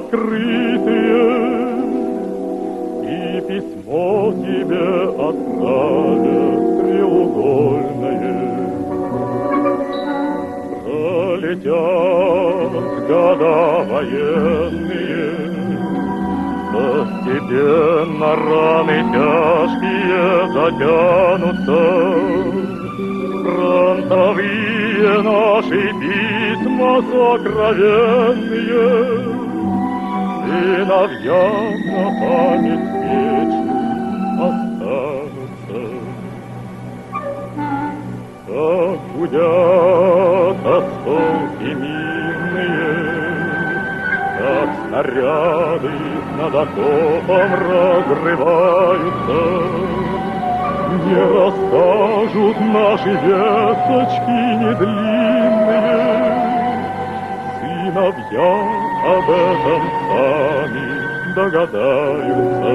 открытые, и письмо тебе отправят треугольное. Пролетят года военные, постепенно раны тяжкие затянутся. Фронтовые наши письма сокровенные сыновьям на память вечную останутся. Как гудят осколки минные, как снаряды над окопом разрываются. Не расскажут наши весточки недлинные, сыновья об этом сами догадаются.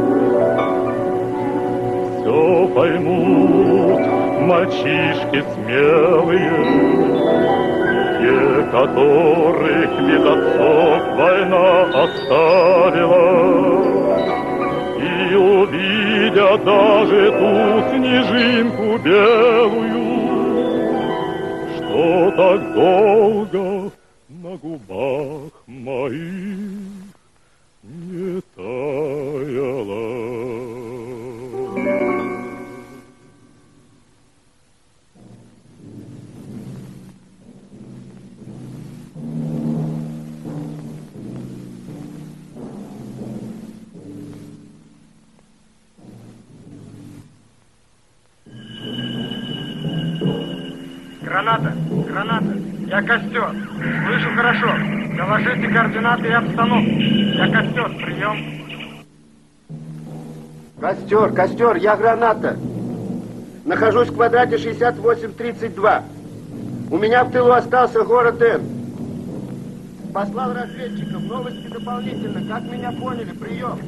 Все поймут мальчишки смелые, те, которых без отцов война оставила, и увидят даже ту снежинку белую, что так долго на губах моих не таяла. Граната! Граната! Я Костер! Слышу хорошо! Доложите координаты и обстановку! Я Костер! Прием! Костер! Костер! Я Граната! Нахожусь в квадрате 6832. У меня в тылу остался город Н. Послал разведчиков. Новости дополнительно. Как меня поняли? Прием!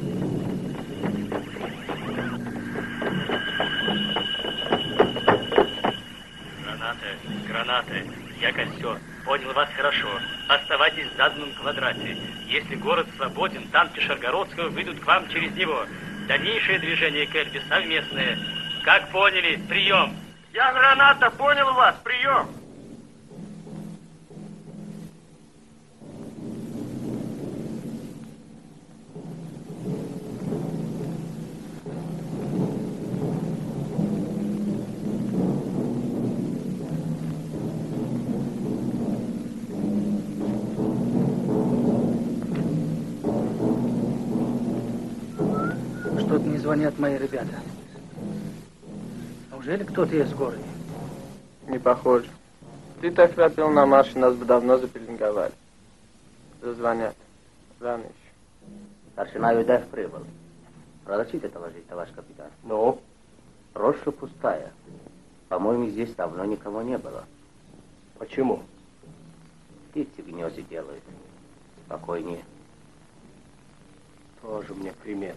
Гранаты. Я Костер. Понял вас хорошо. Оставайтесь в заданном квадрате. Если город свободен, танки Шаргородского выйдут к вам через него. Дальнейшее движение к Эльбе совместное. Как поняли? Прием. Я Граната. Понял вас. Прием. Что-то не звонят мои ребята. Неужели кто-то есть в городе? Не похоже. Ты так храпел на марше, нас бы давно запеленговали. Зазвонят. Рано еще. Старшина ЮДФ прибыл. Разрешите доложить, товарищ капитан? Ну? Роща пустая. По-моему, здесь давно никого не было. Почему? Птицы в гнезде делают. Спокойнее. Тоже мне приметы.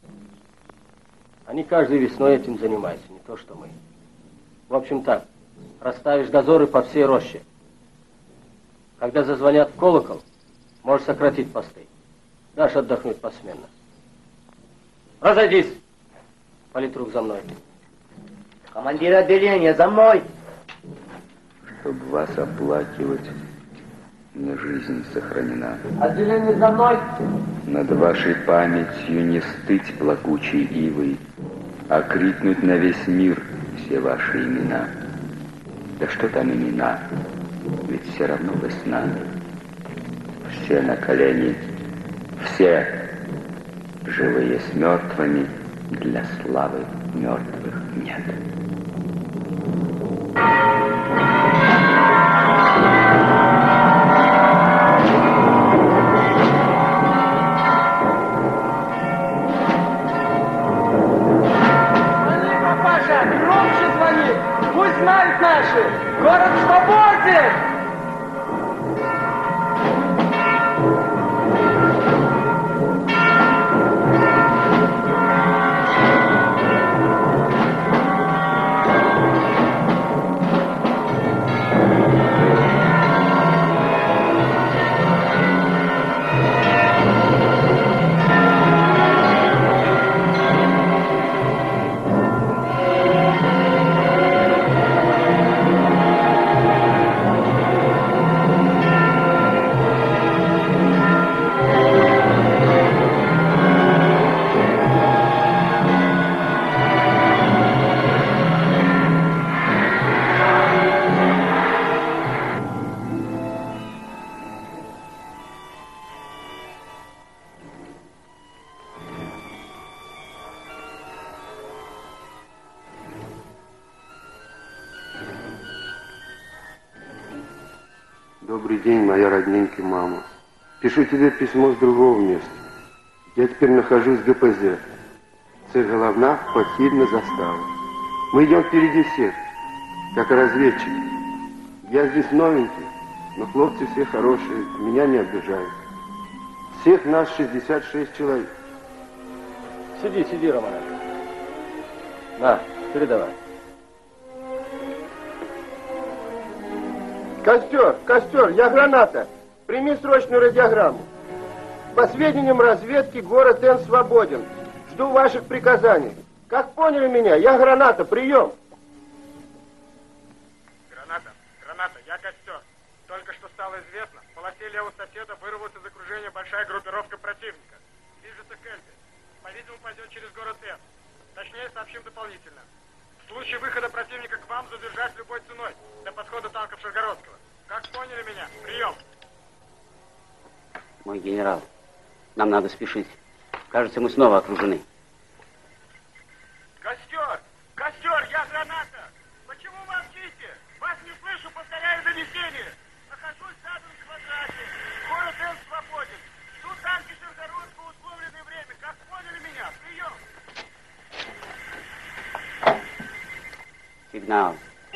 Они каждой весной этим занимаются, не то что мы. В общем так, расставишь дозоры по всей роще. Когда зазвонят в колокол, можешь сократить посты. Дашь отдохнуть посменно. Разойдись! Политрук за мной. Командир отделения, за мной! Чтобы вас оплакивать, мне жизнь сохранена. Отделение за мной! Над вашей памятью не стыть плакучей ивой, а крикнуть на весь мир все ваши имена. Да что там имена, ведь все равно весна. Все на колени, все, живые с мертвыми, для славы мертвых нет. Знают наши! Город свободен! Добрый день, моя родненькая мама. Пишу тебе письмо с другого места. Я теперь нахожусь в ГПЗ. Цель головна – похід на заставу. Мы идем впереди всех, как разведчики. Я здесь новенький, но хлопцы все хорошие, меня не обижают. Всех нас 66 человек. Сиди, Романов. На, передавай. Костер, я граната. Прими срочную радиограмму. По сведениям разведки, город Н свободен. Жду ваших приказаний. Как поняли меня? Я граната, прием. Граната, я Костер. Только что стало известно, в полосе левого соседа вырвалась из окружения большая группировка противника. Движется к Эльбе. По-видимому, пойдет через город Н. Точнее, сообщим дополнительно. В случае выхода противника к вам задержать любой ценой до подхода танков Шаргородского. Как поняли меня? Прием. Мой генерал, нам надо спешить. Кажется, мы снова окружены. Костер, я граната. Почему молчите? Вас не слышу, повторяю донесение. Нахожусь в заданном квадрате. Город Н свободен. Жду танки Шаргородского в условленное время. Как поняли меня? Прием. Сигнал.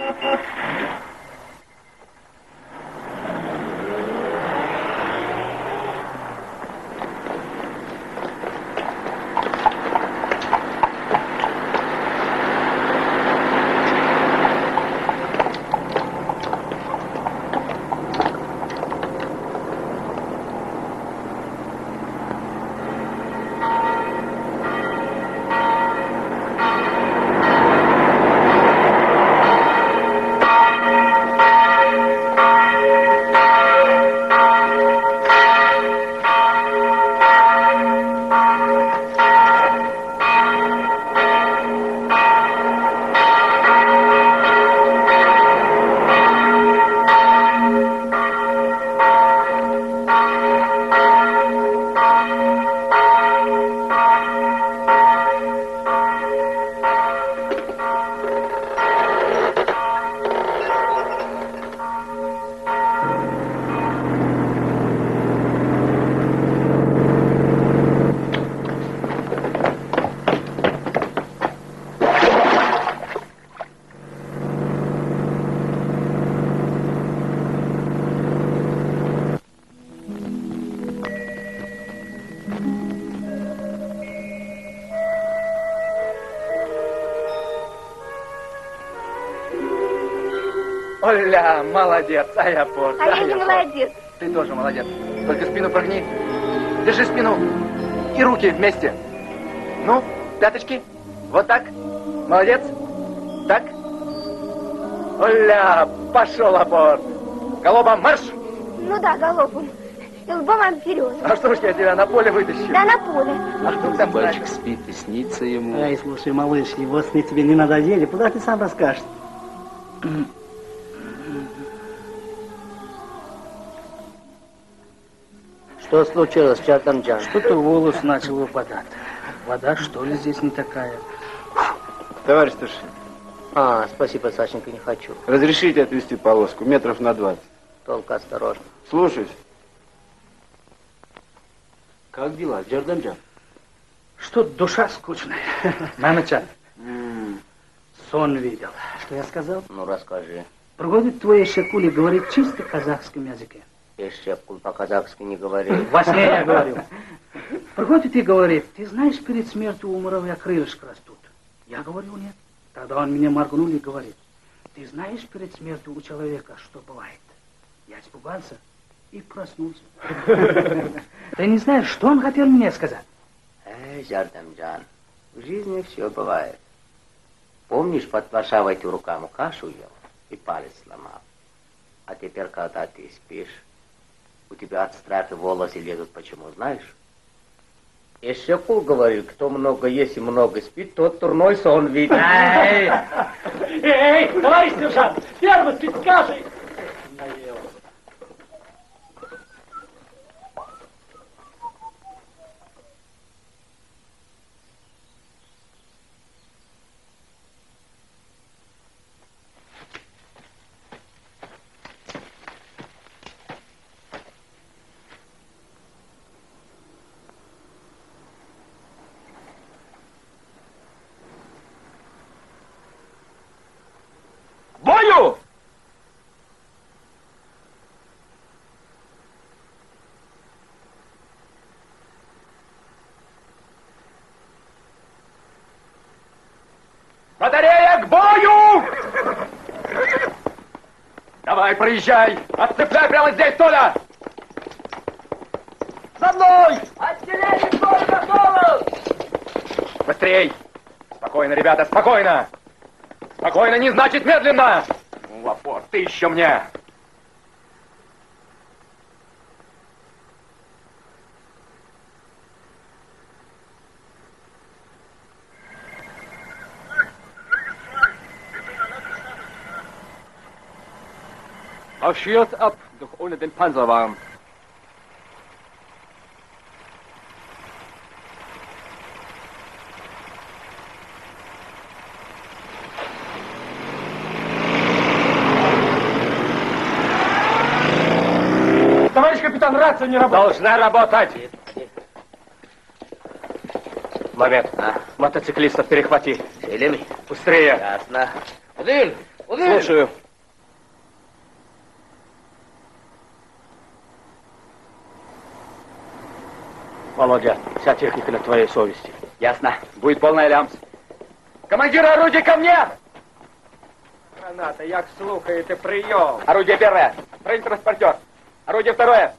Оля, молодец, а я порт. А я не молодец. Ты тоже молодец. Только спину прогни. Держи спину. И руки вместе. Ну, пяточки. Вот так. Молодец. Так. Оля, пошел апорт. Голубом марш. Ну да, голубом. И лбом вперед. А что ж я тебя на поле вытащу? Да, на поле. А что там мальчик спит и снится ему. Ай, слушай, малыш, его сны тебе не надоели. Куда ты сам расскажешь? Что случилось, Чартанджан? Что-то волос начал выпадать. Вода, что ли, здесь не такая? Товарищ старший, Спасибо, Сашенька, не хочу. разрешите отвести полоску метров на 20. Только осторожно. Слушаюсь. Как дела, Джарданджан? Что душа скучная. Мамочка, сон видел. Что я сказал? Ну, расскажи. Приходит твой Шекули, говорит чисто казахском языке. Эшепкуль по-казахски не говори. Во сне я говорю. Приходит и говорит, ты знаешь, перед смертью у муравья крылышки растут? Я говорю, нет. Тогда он меня моргнул и говорит, ты знаешь, перед смертью у человека что бывает? Я испугался и проснулся. Ты не знаешь, что он хотел мне сказать? Джарданджан, в жизни все бывает. Помнишь, под Варшавой ты руками кашу ел и палец сломал? А теперь, когда ты спишь, у тебя от страха волосы лезут. Почему, знаешь? Эшекул говорит, кто много ест и много спит, тот турной сон видит. Эй, товарищ сержант, первый скажи. Батарея к бою! Давай, проезжай! Отцепляй прямо здесь, Толя! За мной! Отделение только голову! Быстрей! Спокойно, ребята, спокойно! Спокойно не значит медленно! Ну, опор, ты еще мне! Marschiert ab, doch ohne den Panzerwagen. Товарищ капитан, рация не работает. Должна работать. Момент. Мотоциклистов перехвати. Селими. Быстрее. Ясно. Один. Слушаю. Володя, вся техника на твоей совести. Ясно. Будет полная лямс. Командир орудия ко мне! Граната, як слухаєте, прийом. Орудие первое. Бронетранспортер. Орудие второе.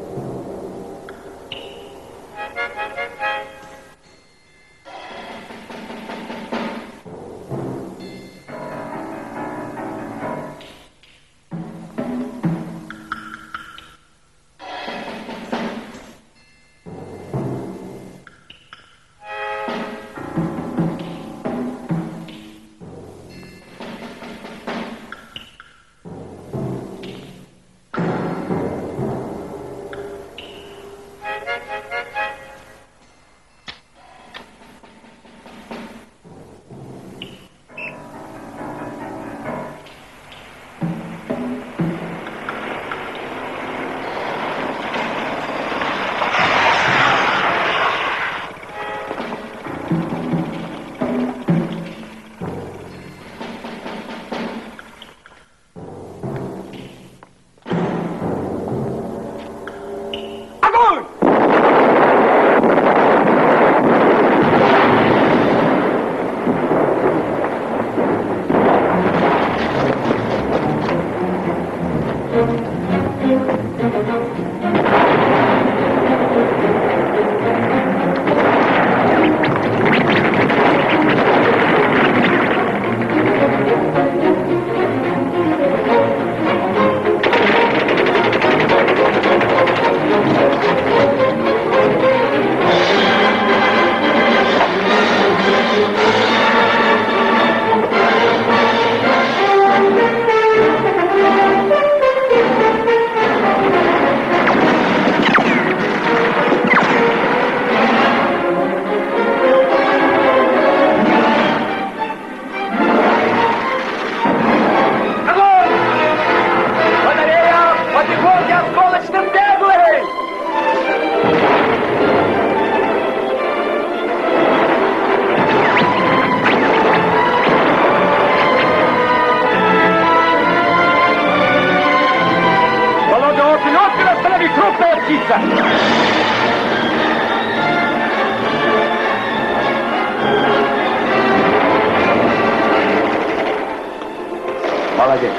Молодец.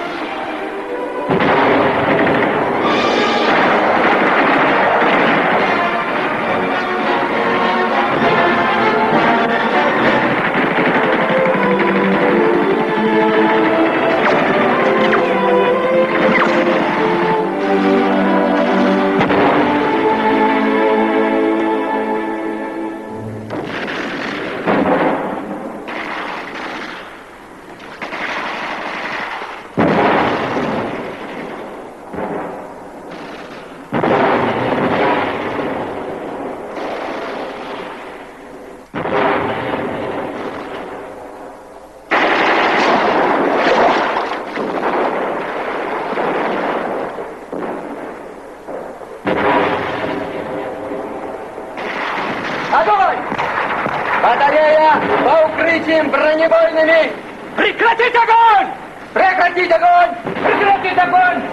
Бронебойными! Прекратить огонь! Прекратить огонь! Прекратить огонь!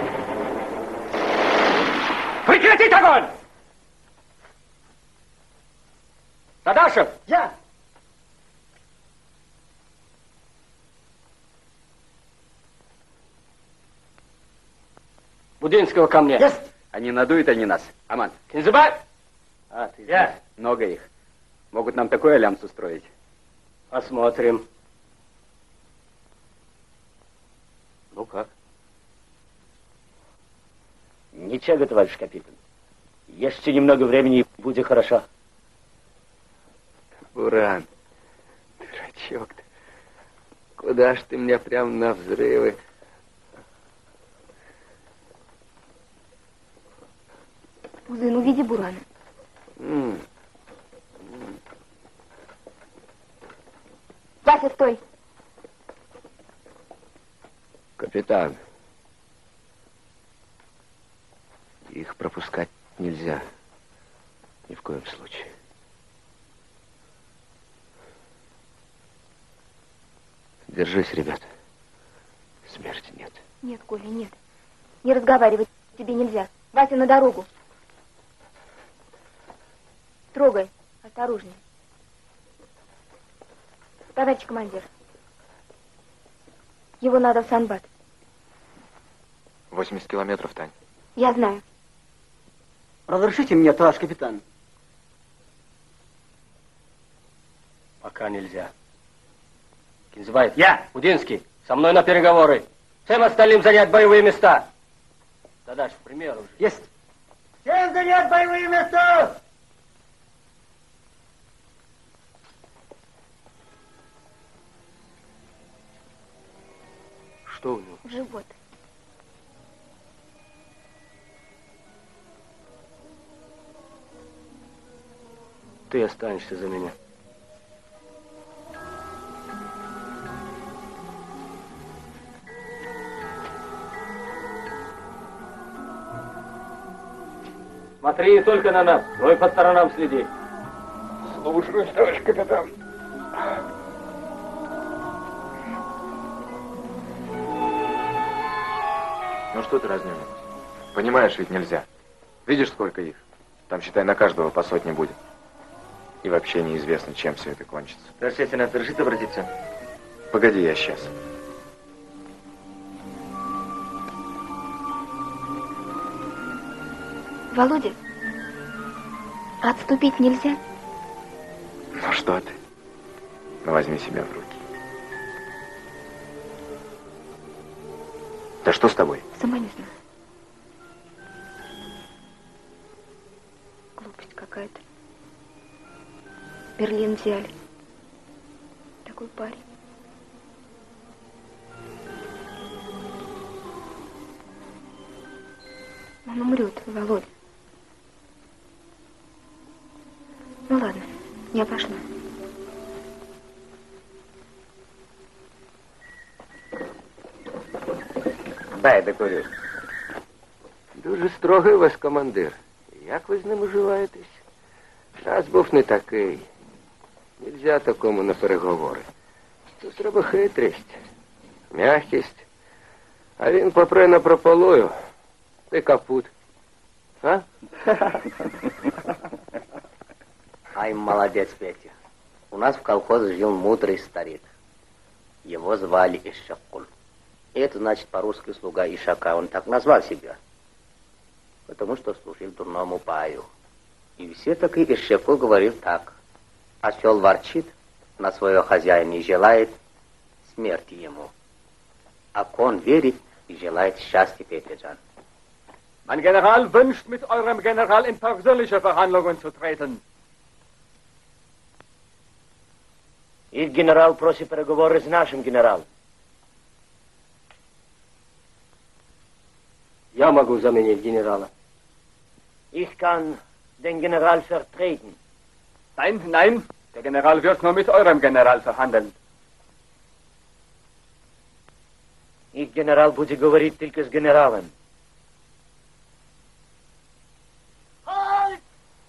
Прекратить огонь! Тадашев! Я! Будинского ко мне. Есть! А не надуют они нас, Аман? Кинзебай! А, ты Я. знаешь, много их. Могут нам такой алямс устроить. Посмотрим. Ну как? Ничего, товарищ капитан. Еще немного времени, и будет хорошо. Буран, дурачок ты. Куда ж ты меня прям на взрывы? Узын, увиди Бурана. Вася, стой. Капитан, их пропускать нельзя. Ни в коем случае. Держись, ребята. Смерти нет. Нет, Коля, нет. Не разговаривать тебе нельзя. Вася, на дорогу. Трогай. Осторожнее. Товарищ командир. Его надо в Санбат. 80 километров, Тань. Я знаю. Разрешите мне, товарищ капитан? Пока нельзя. Кинзебай, я, Будинский, со мной на переговоры. Всем остальным занять боевые места. Задача, к примеру. Есть. Всем занять боевые места! Что у него? Живот. Ты останешься за меня. Смотри не только на нас, но и по сторонам следи. Слушаюсь, товарищ капитан. Ну что ты разнюнилась? Понимаешь, ведь нельзя. Видишь, сколько их? Там, считай, на каждого по сотне будет. И вообще неизвестно, чем все это кончится. Разрешите нас, разрешите обратиться? Погоди, я сейчас. Володя, отступить нельзя? Ну что ты? Ну возьми себя в руки. Да что с тобой? Сама не знаю. Глупость какая-то. Берлин взяли. Такой парень. Он умрет, Володя. Ну ладно, я пошла. Дай докурю. Дуже строгий у вас командир. Як ви з ним уживаєтесь? Нас був не такий. Нельзя такому на переговори. Тут треба хитрість, м'якість. А він попре на прополую. Ти капут. А? Ай, молодец, Петя. У нас в колхозе жил мудрый старик. Его звали Ишакул. Это значит по-русски слуга Ишака. Он так назвал себя. Потому что служил дурному паю. И все таки Ишакул говорил так. Осел ворчит, на своего хозяина не желает, смерти ему. А кон верит и желает счастья, Петя-джан. Mein General wünscht, mit eurem General in persönliche Verhandlungen zu treten. Их генерал просит переговоры с нашим генералом. Я могу заменить генерала. Ich kann den General vertreten. Nein, nein, der General wird nur mit eurem General verhandeln. Их генерал будет говорить только с генералом. Halt!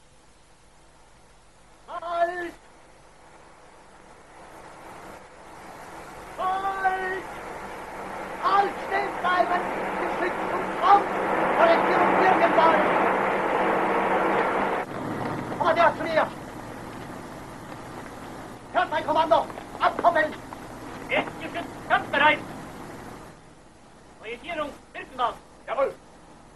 Halt! Halt! Halt! Stehen bleiben! Geschützt und Kampf! Orientierung nirgendwo! Kommandeur zu mir! Hört mein Kommando! Abkoppeln! Westgeschützt, kampfbereit! Orientierung, Birkenwald! Jawohl!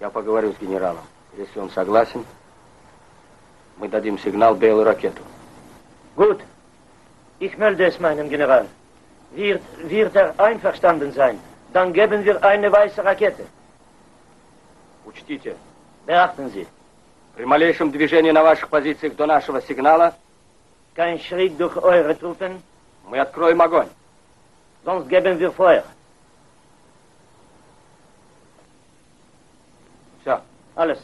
Я поговорю с генералом. Если он согласен, мы дадим сигнал белую ракету. Gut. Ich melde es meinem General. Wird einverstanden sein, dann geben wir eine weiße Rakete. Учтите. Beachten Sie. При малейшем движении на ваших позициях до нашего сигнала Kein Schritt durch eure Truppen. Мы откроем огонь. Sonst geben wir Feuer. Все. Alles.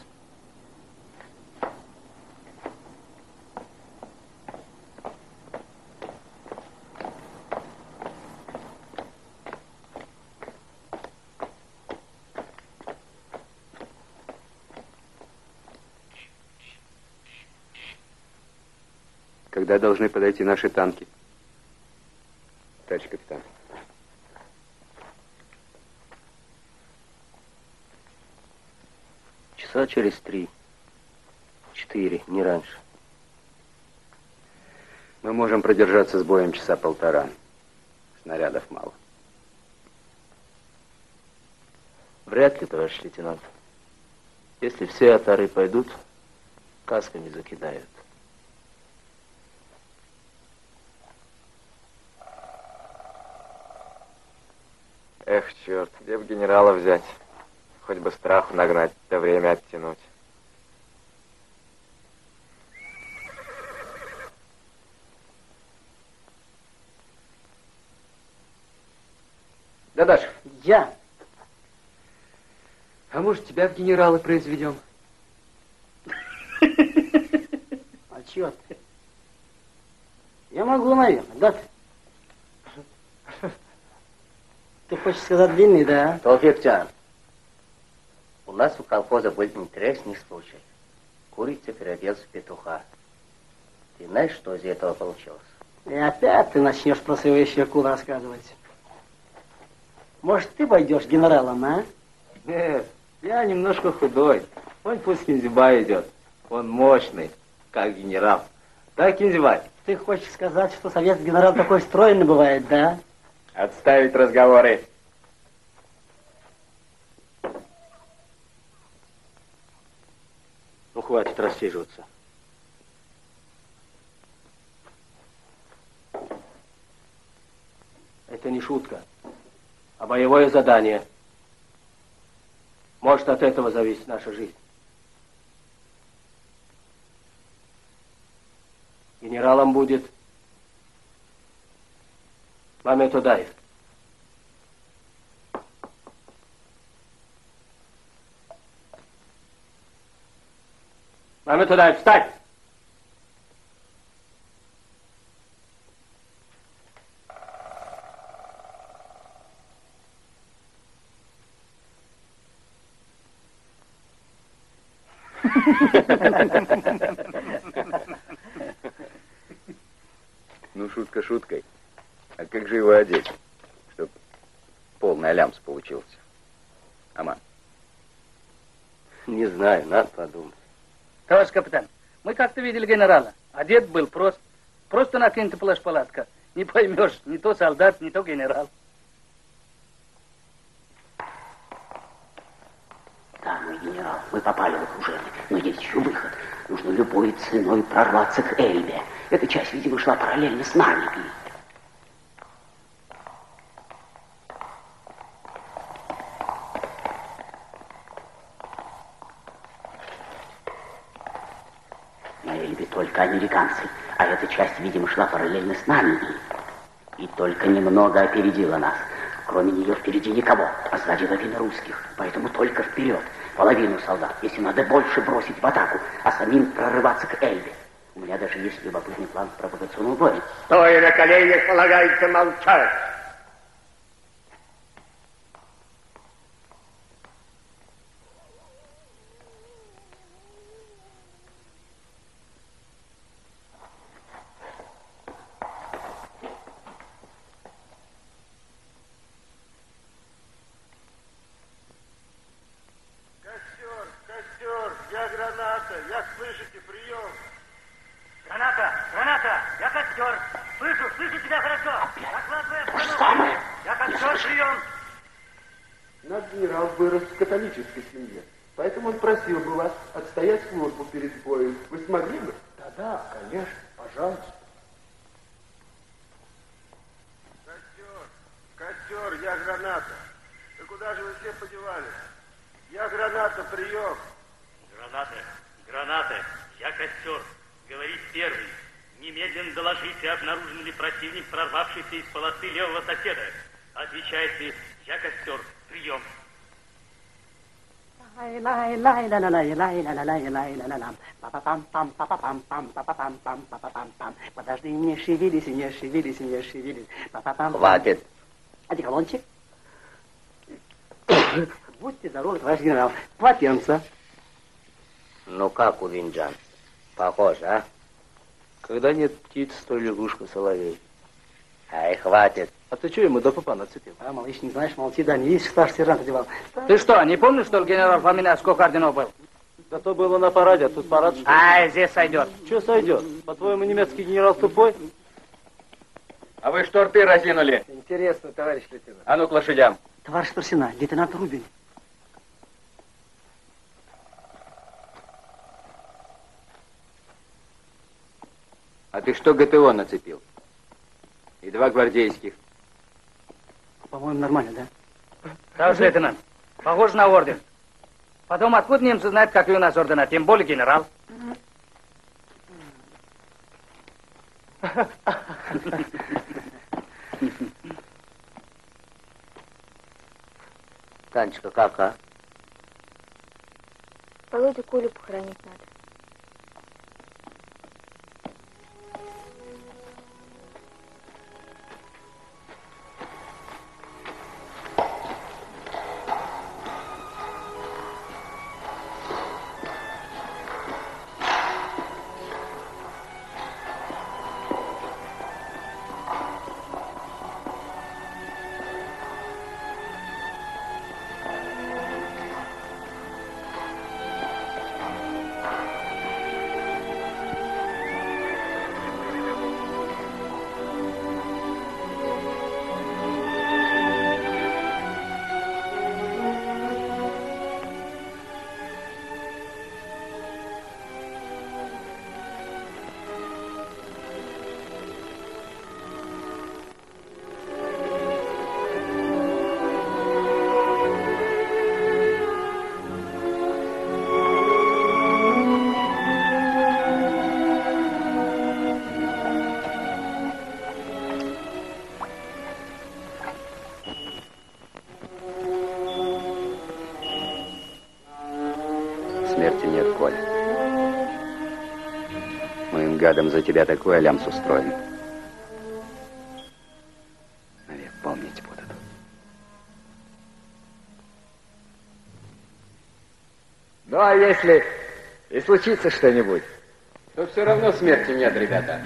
Когда должны подойти наши танки? Товарищ капитан. Часа через 3-4, не раньше. Мы можем продержаться с боем часа полтора. Снарядов мало. Вряд ли, товарищ лейтенант. Если все отары пойдут, касками закидают. Эх, черт, где бы генерала взять? Хоть бы страху нагнать, да время оттянуть. Да, Даша. Я. А может, тебя в генералы произведем? А чё ты? Я могу, наверное, да? Ты хочешь сказать длинный, да? Толфикджан, у нас у колхоза был интересный случай. Курица переоделась в петуха. Ты знаешь, что из этого получилось? И опять ты начнешь про свою щеку рассказывать. Может, ты пойдешь генералом, а? Нет, я немножко худой. Он пусть Кинзибай идет. Он мощный, как генерал. Да, Кинзибай? Ты хочешь сказать, что советский генерал такой стройный бывает, да? Отставить разговоры. Ну, хватит рассиживаться. Это не шутка, а боевое задание. Может, от этого зависит наша жизнь. Генералом будет Мамед Удаев. Мамед Удаев, встань! Ну, шутка шуткой. А как же его одеть, чтобы полный алямс получился? Аман. Не знаю, надо подумать. Товарищ капитан, мы как-то видели генерала. Одет был просто накинута плащ-палатка. Не поймешь, не то солдат, не то генерал. Да, мой генерал, мы попали в окружение, но есть еще выход. Нужно любой ценой прорваться к Эльбе. Эта часть, видимо, шла параллельно с нами. На Эльбе только американцы, а эта часть, видимо, шла параллельно с нами. И только немного опередила нас. Кроме нее впереди никого, а сзади лавина русских. Поэтому только вперед. Половину солдат, если надо больше, бросить в атаку, а самим прорываться к Эльбе. У меня даже есть любопытный план провокационного боя. Стоя на коленях, полагается молчать. Наш генерал вырос в католической семье. Поэтому он просил бы вас отстоять службу перед боем. Вы смогли бы? Да, конечно, пожалуйста. Костер, я граната. Да куда же вы все подевались? Я граната, прием. Граната, я костер. Говорит первый. Немедленно доложите, обнаружен ли противник, прорвавшийся из полосы левого соседа. Отвечайте, я костер, прием. Подожди, не шевелись, не шевелись, не шевелись. Хватит. Одеколончик. Будьте здоровы, товарищ генерал. Полотенце. Ну как, Увинджан? Похож, а? Когда нет птиц, то лягушка соловей. Ай, хватит. А ты что ему до пупа нацепил? А, малыш, не знаешь, молчи, да, не видишь, старший сержант одевал. Ты что, не помнишь, что ли, генерал Фомина сколько орденов был? Да то было на параде, а тут парад, что ли? Ай, здесь сойдет. Что сойдет? По-твоему, немецкий генерал тупой? А вы что рты разинули? Интересно, товарищ лейтенант. А ну к лошадям. Товарищ старшина, лейтенант Рубин. А ты что ГТО нацепил? И 2 гвардейских. По-моему, нормально, да? Товарищ лейтенант, похоже на орден. Потом, откуда немцы знают, какие у нас ордена, тем более генерал. Танечка, как, а? Володю Колю похоронить надо. Смерти нет, Коля. Мы им, гадом, за тебя такой алямс устроим. Навек помнить будут. Ну, а если и случится что-нибудь, то все равно смерти нет, ребята.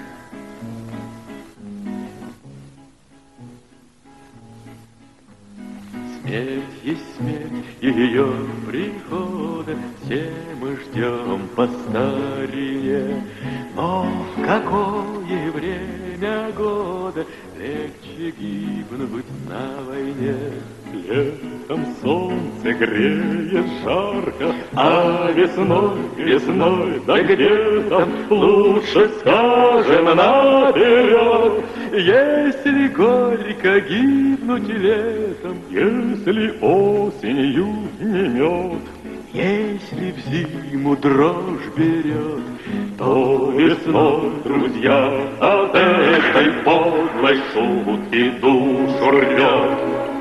Смерть есть смерть, и ее прихода все мы ждем по старине. Но в какое время года легче гибнуть на войне? Летом солнце греет жарко, а весной, да где там, лучше скажем наперед. Если горько гибнуть летом, если осенью не мед, если в зиму дрожь берет, то весной, друзья, от этой подлой шутки душу рвет.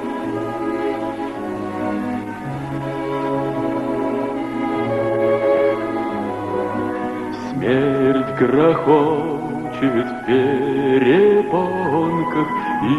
Смерть грохочет в перепонках и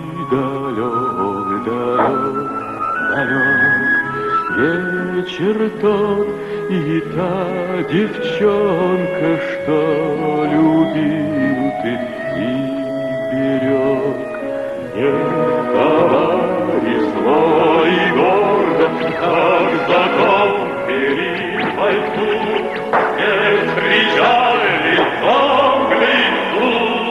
далек вечер тот и та девчонка, что любил ты и берег. Нет, товарищ, злой и гордо, как закон перед войну, не встречали лицом к лицу.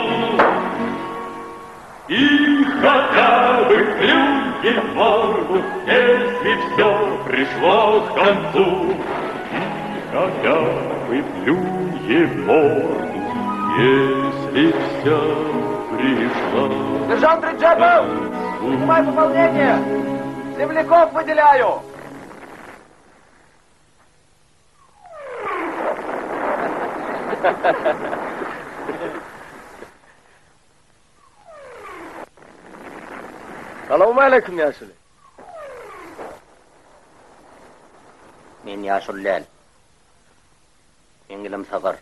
И хотя бы плюньте в морду, если все пришло к концу. выплюнем морду, если вся пришла. Сержант Реджепов! Принимай пополнение! Земляков выделяю! Салам алейкум, Яшули. Мен Яшуллян. Инглем Сагар.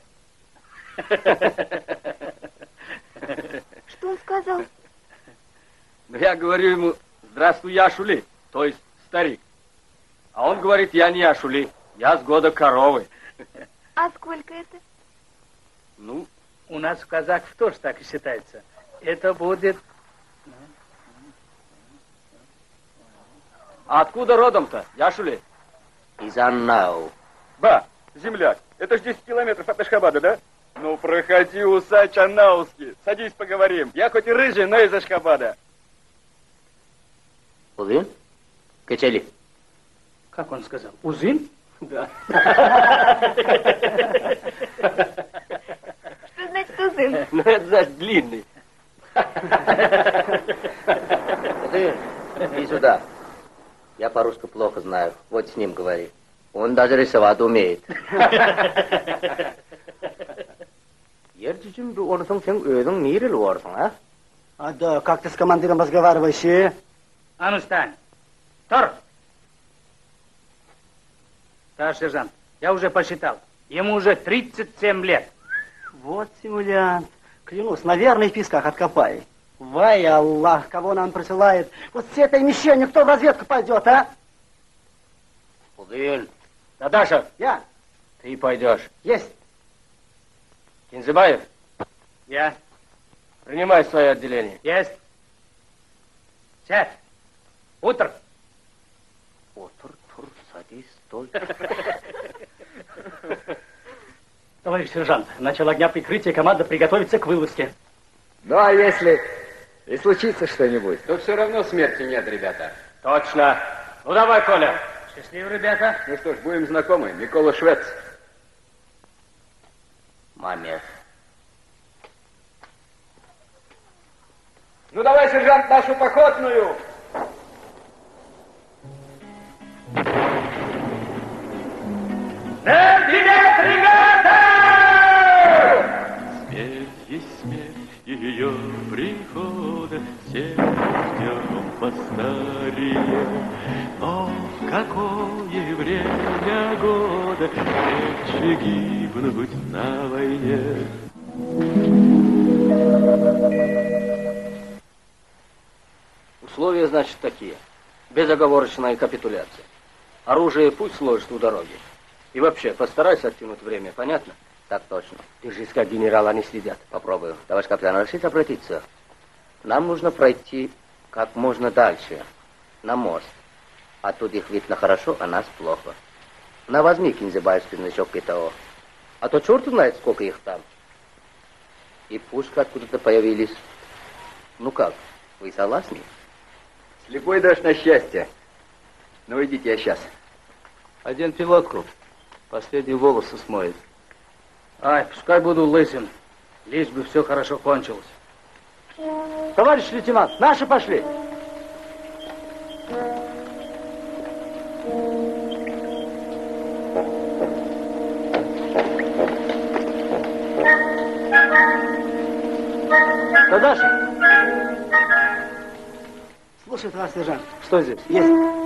Что он сказал? Ну, я говорю ему, здравствуй, Яшули, то есть старик. А он говорит, я не Яшули, я с года коровы. А сколько это? Ну, у нас в казахов тоже так и считается. Это будет... А откуда родом-то, Яшули? Из Аннау. Ба, земляк, это ж 10 километров от Ашхабада, да? Ну, проходи, усач Аннауский, садись, поговорим. Я хоть и рыжий, но из Ашхабада. Узын? Качели. Как он сказал? Узын? Да. Что значит узын? Ну, это значит длинный. Узын, иди сюда. Я по-русски плохо знаю. Вот с ним говори. Он даже рисовать умеет. А да, как ты с командиром разговариваешь? А ну стань. Тор! Товарищ сержант, я уже посчитал. Ему уже 37 лет. Вот симулянт. Клянусь, наверное, в песках откопай. Вай, Аллах, кого нам присылает? Вот с этой мишенью кто в разведку пойдет, а? Узын. Наташа. Я. Ты пойдешь. Есть. Кинзебаев. Я. Принимай свое отделение. Есть. Сядь. Утр. Утр, тур, садись, стой. Товарищ сержант, начал огня прикрытия, команда приготовится к вылазке. Ну, а если и случится что-нибудь? То все равно смерти нет, ребята. Точно. Ну, давай, Коля. Счастливо, ребята. Ну что ж, будем знакомы. Микола Швец. Мамец. Ну, давай, сержант, нашу походную. Вперед, ребята! Смерть есть смерть, и ее прихода всех ждем постарее. Но в какое время года легче гибнуть на войне? Условия, значит, такие. Безоговорочная капитуляция. Оружие пусть сложит у дороги. И вообще, постарайся оттянуть время, понятно? Так точно. Держись, как генерал, они следят. Попробую. Товарищ капитан, разрешите обратиться? Нам нужно пройти как можно дальше, на мост. А тут их видно хорошо, а нас плохо. На, возьми кинзебаевский значок ПТО. А то черт знает, сколько их там. И пушки откуда-то появились. Ну как, вы согласны? Слепой дашь на счастье. Ну, идите, я сейчас. Один пилотку. Последние волосы смоет. Ай, пускай буду лысым. Лишь бы все хорошо кончилось. Товарищ лейтенант, наши пошли. Дадаша! Слушай, товарищ сержант. Что здесь? Есть.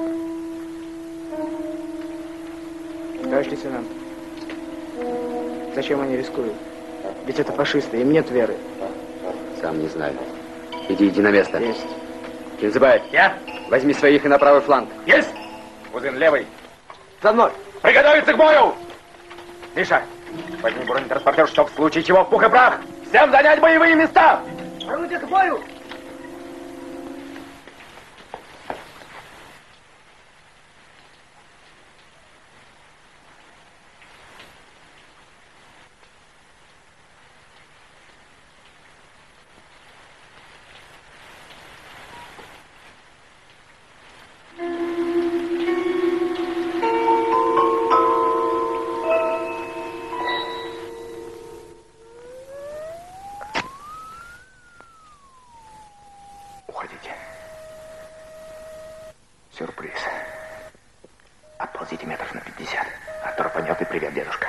Товарищ лейтенант, зачем они рискуют? Ведь это фашисты, им нет веры. Сам не знаю. Иди на место. Есть. Кинзебаев. Я? Возьми своих и на правый фланг. Есть! Узын левый. За мной. Приготовиться к бою! Миша, возьми бронетранспортер, чтоб в случае чего в пух и прах. Всем занять боевые места! Орудие к бою! Привет, дедушка.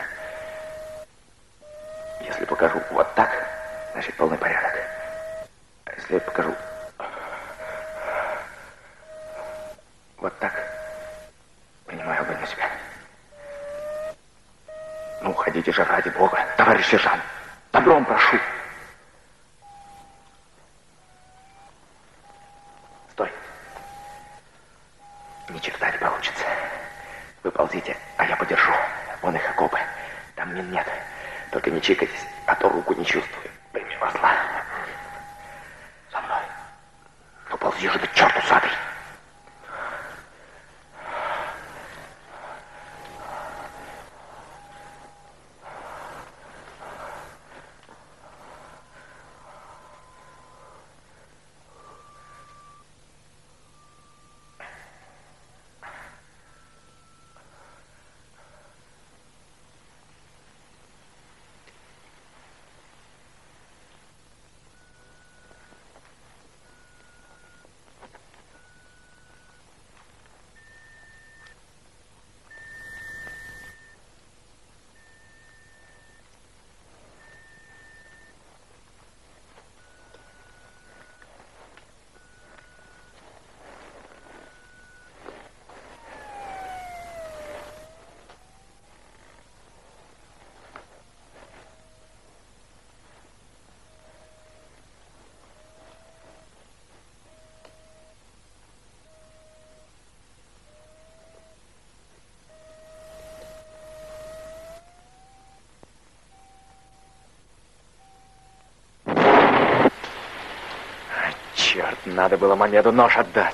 Если покажу вот так, значит полный порядок. А если я покажу вот так, принимаю огонь на себя. Ну, уходите же ради Бога, товарищ сержант. Добром прошу. Стой. Ни черта не получится. Вы ползите, а я подержу. Вон их окопы. Там мин нет. Только не чикайтесь, а то руку не чувствую. Прими масла. За мной. Ну, ползи же ты к черту садый. Черт, надо было Мамеду нож отдать.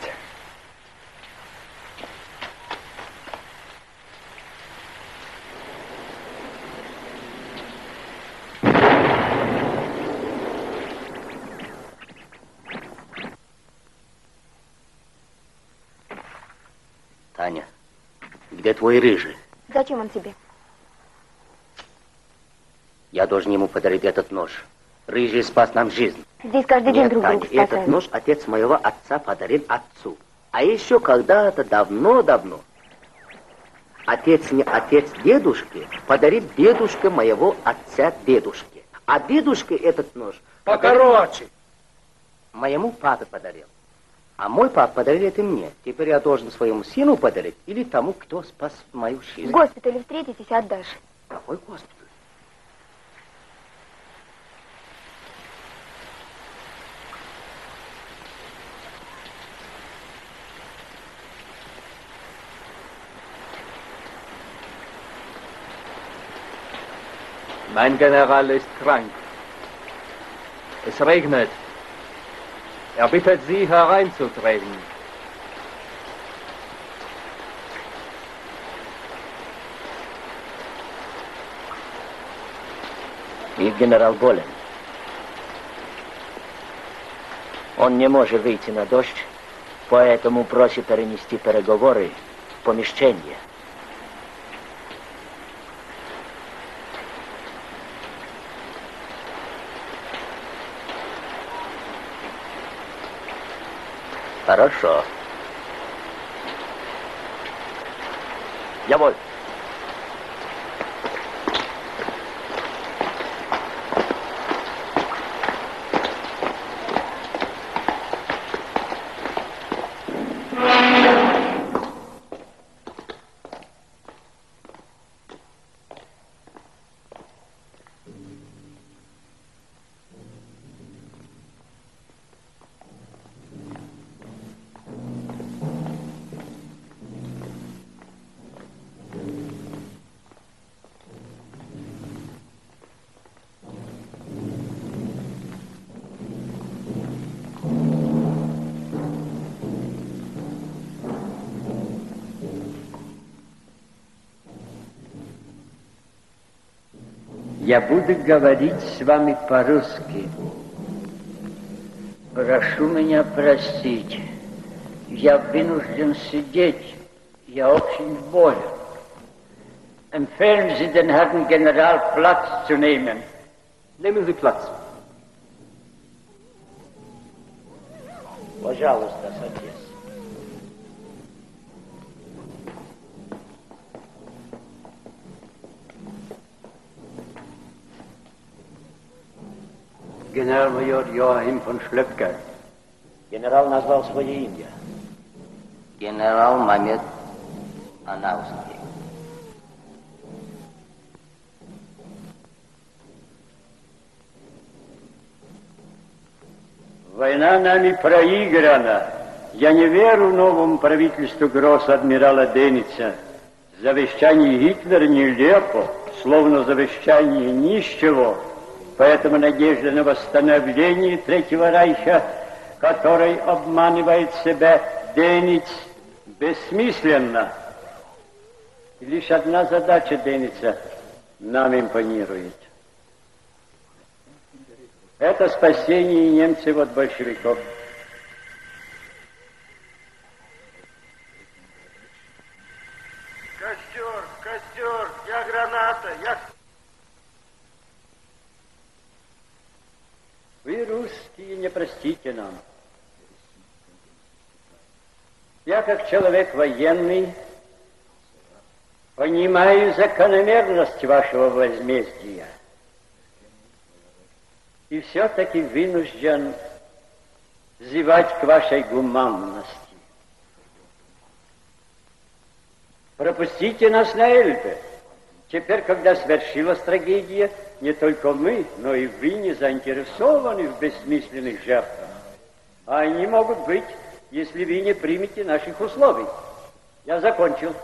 Таня, где твой рыжий? Зачем он тебе? Я должен ему подарить этот нож. Рыжий спас нам жизнь. Здесь каждый день друг друга спасают. Этот нож отец моего отца подарил отцу. А еще когда-то давно-давно отец дедушки подарил дедушке моего отца дедушке. А дедушке этот нож покороче. Моему папе подарил. А мой папа подарил это мне. Теперь я должен своему сыну подарить или тому, кто спас мою жизнь. В госпитале встретитесь, отдашь. Какой госпиталь? Mein General ist krank. Es regnet. Er bittet Sie, hereinzutreten. Их генерал болен. Он не может выйти на дождь, поэтому просит перенести переговоры в помещение. Хорошо. Jawohl. Я буду говорить с вами по-русски. Прошу меня простить. Я вынужден сидеть. Я очень болен. Empfehlen Sie den Herrn General Platz zu nehmen. Nehmen Sie Platz. Пожалуйста, садись. Генерал-майор Йоахим фон Шлепке. Генерал назвал свое имя. Генерал Мамед Анауский. Война нами проиграна. Я не верю новому правительству гросс-адмирала Деница. Завещание Гитлера нелепо, словно завещание нищего. Поэтому надежда на восстановление Третьего Рейха, который обманывает себя Дениц, бессмысленна. И лишь одна задача Деница нам импонирует. Это спасение немцев от большевиков. Костер, я граната, я... Вы, русские, не простите нам. Я, как человек военный, понимаю закономерность вашего возмездия. И все-таки вынужден взывать к вашей гуманности. Пропустите нас на Эльбе. Теперь, когда свершилась трагедия, не только мы, но и вы не заинтересованы в бессмысленных жертвах. А они могут быть, если вы не примете наших условий. Я закончил.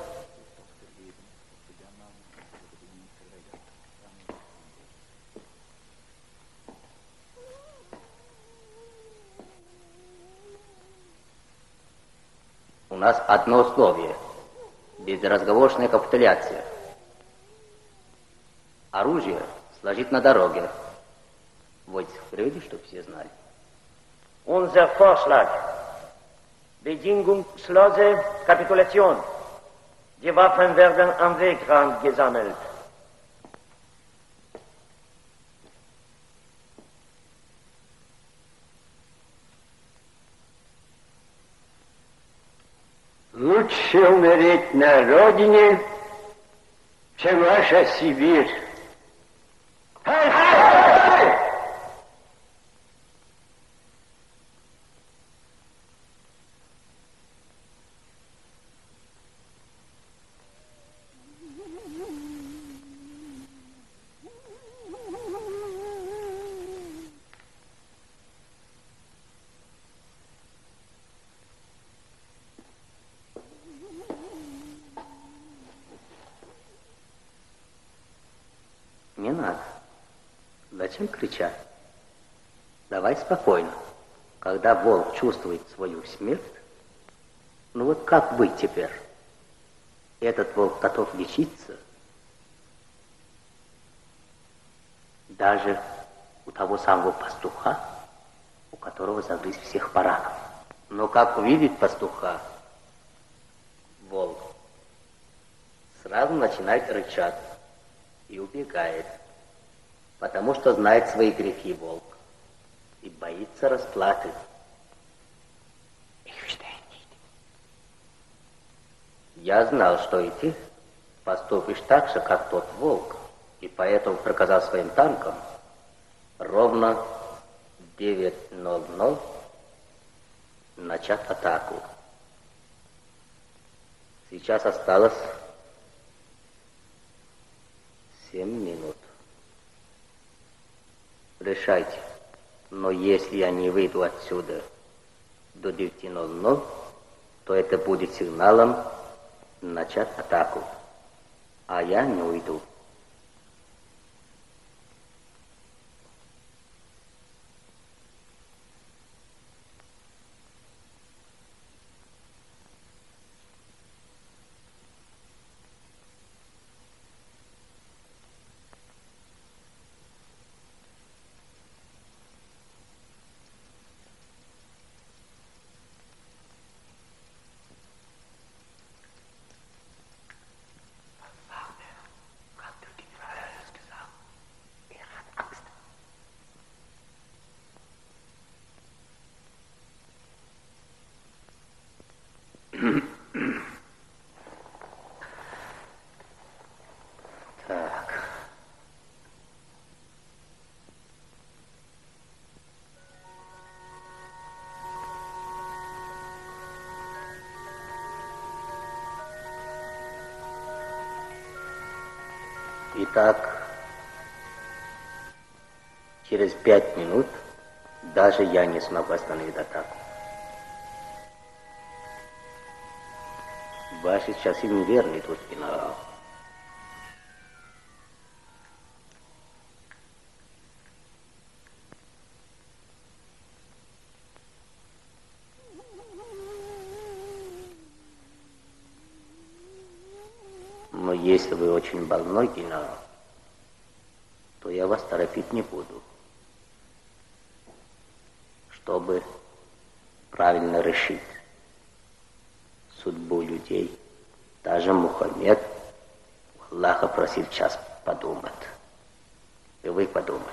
У нас одно условие. Безразговорная капитуляция. Оружие сложить на дороге. Вот впереди, чтобы все знали. Unser Vorschlag. Bedingungslose Kapitulation. Die Waffen werden am Wegrand gesammelt. Лучше умереть на родине, чем ваша Сибирь. Не надо. Зачем кричать? Давай спокойно. Когда волк чувствует свою смерть, ну вот как быть теперь? Этот волк готов лечиться. Даже у того самого пастуха, у которого загрыз всех бараков. Но как увидит пастуха, волк сразу начинает рычать и убегает, потому что знает свои грехи волк и боится расплаты. Я знал, что и ты поступишь так же, как тот волк, и поэтому приказал своим танкам ровно в 9:00 начать атаку. Сейчас осталось 7 минут. Решайте. Но если я не выйду отсюда до 9:00, то это будет сигналом начать атаку. А я не уйду. Итак, через 5 минут даже я не смогу остановить атаку. Ваши часы неверны тут, генерал. Но если вы очень больной, генерал, то я вас торопить не буду. Чтобы правильно решить судьбу людей, даже Мухаммед Аллаха просил час подумать. И вы подумайте.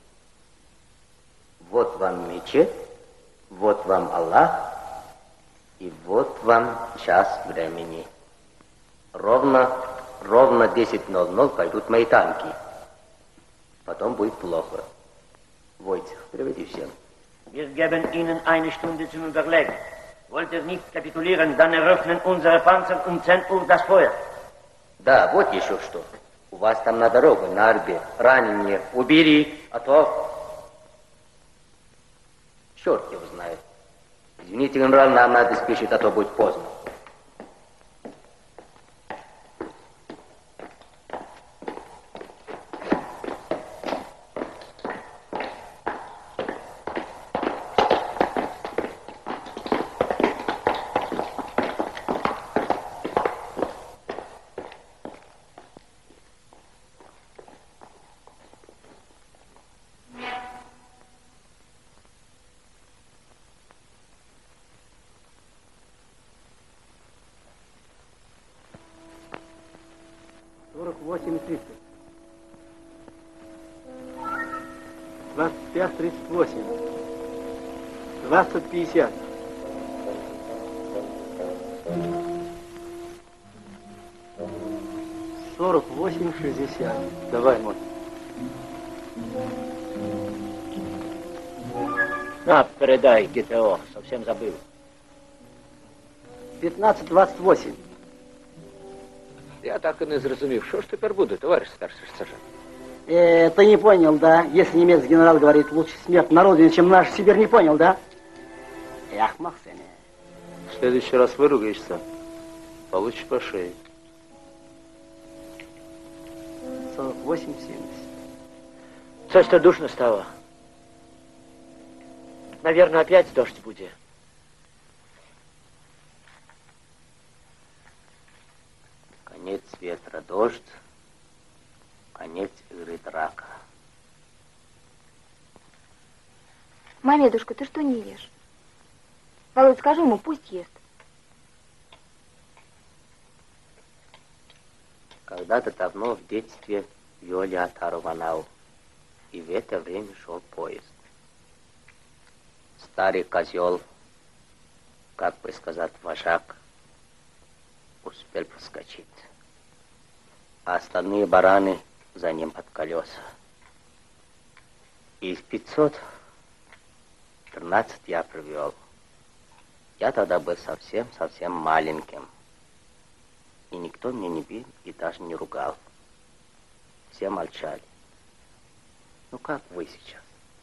Вот вам мечеть, вот вам Аллах, и вот вам час времени. Ровно 10:00 пойдут мои танки. Потом будет плохо. Войтех, приведи всем. Wir geben Ihnen eine Stunde zum Überlegen. Wollt ihr nicht kapitulieren, dann eröffnen unsere Panzer um 10 Uhr das Feuer. Да, вот еще что. У вас там на дорогу, на Арбе, ранение убери, а то... Черт его знает. Извините, генерал, нам надо спешить, а то будет поздно. $25.38. 20.50. $48.60. Давай, мой. На, передай ГТО, совсем забыл. 15.28. Я так и не зрозумів, що ж тепер буде, товариш старший сержант? Ты не понял, да? Если немецкий генерал говорит, лучше смерть на родине, чем наш Сибирь, не понял, да? Эх, Махсене. В следующий раз выругаешься, получишь по шее. 48.70. Coś-то душно стало. Наверное, опять дождь будет. Конец ветра дождь, конец игры драка. Мамедушка, ты что не ешь? Володь, скажи ему, пусть ест. Когда-то давно в детстве вели отару в Анау, и в это время шел поезд. Старый козел, как бы сказать, вожак, успел проскочить, а остальные бараны за ним под колеса. Из 500 13 я привел. Я тогда был совсем маленьким. И никто меня не бил и даже не ругал. Все молчали. Ну как вы сейчас?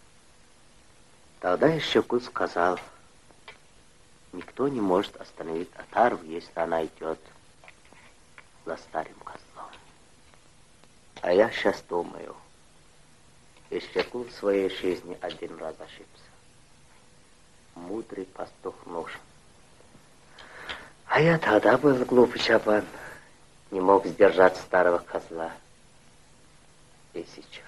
Тогда еще Кут сказал, никто не может остановить отару, если она идет за старым козлом. А я сейчас думаю, если Кут в своей жизни один раз ошибся, мудрый пастух нужен. А я тогда был глупый чабан, не мог сдержать старого козла. И сейчас.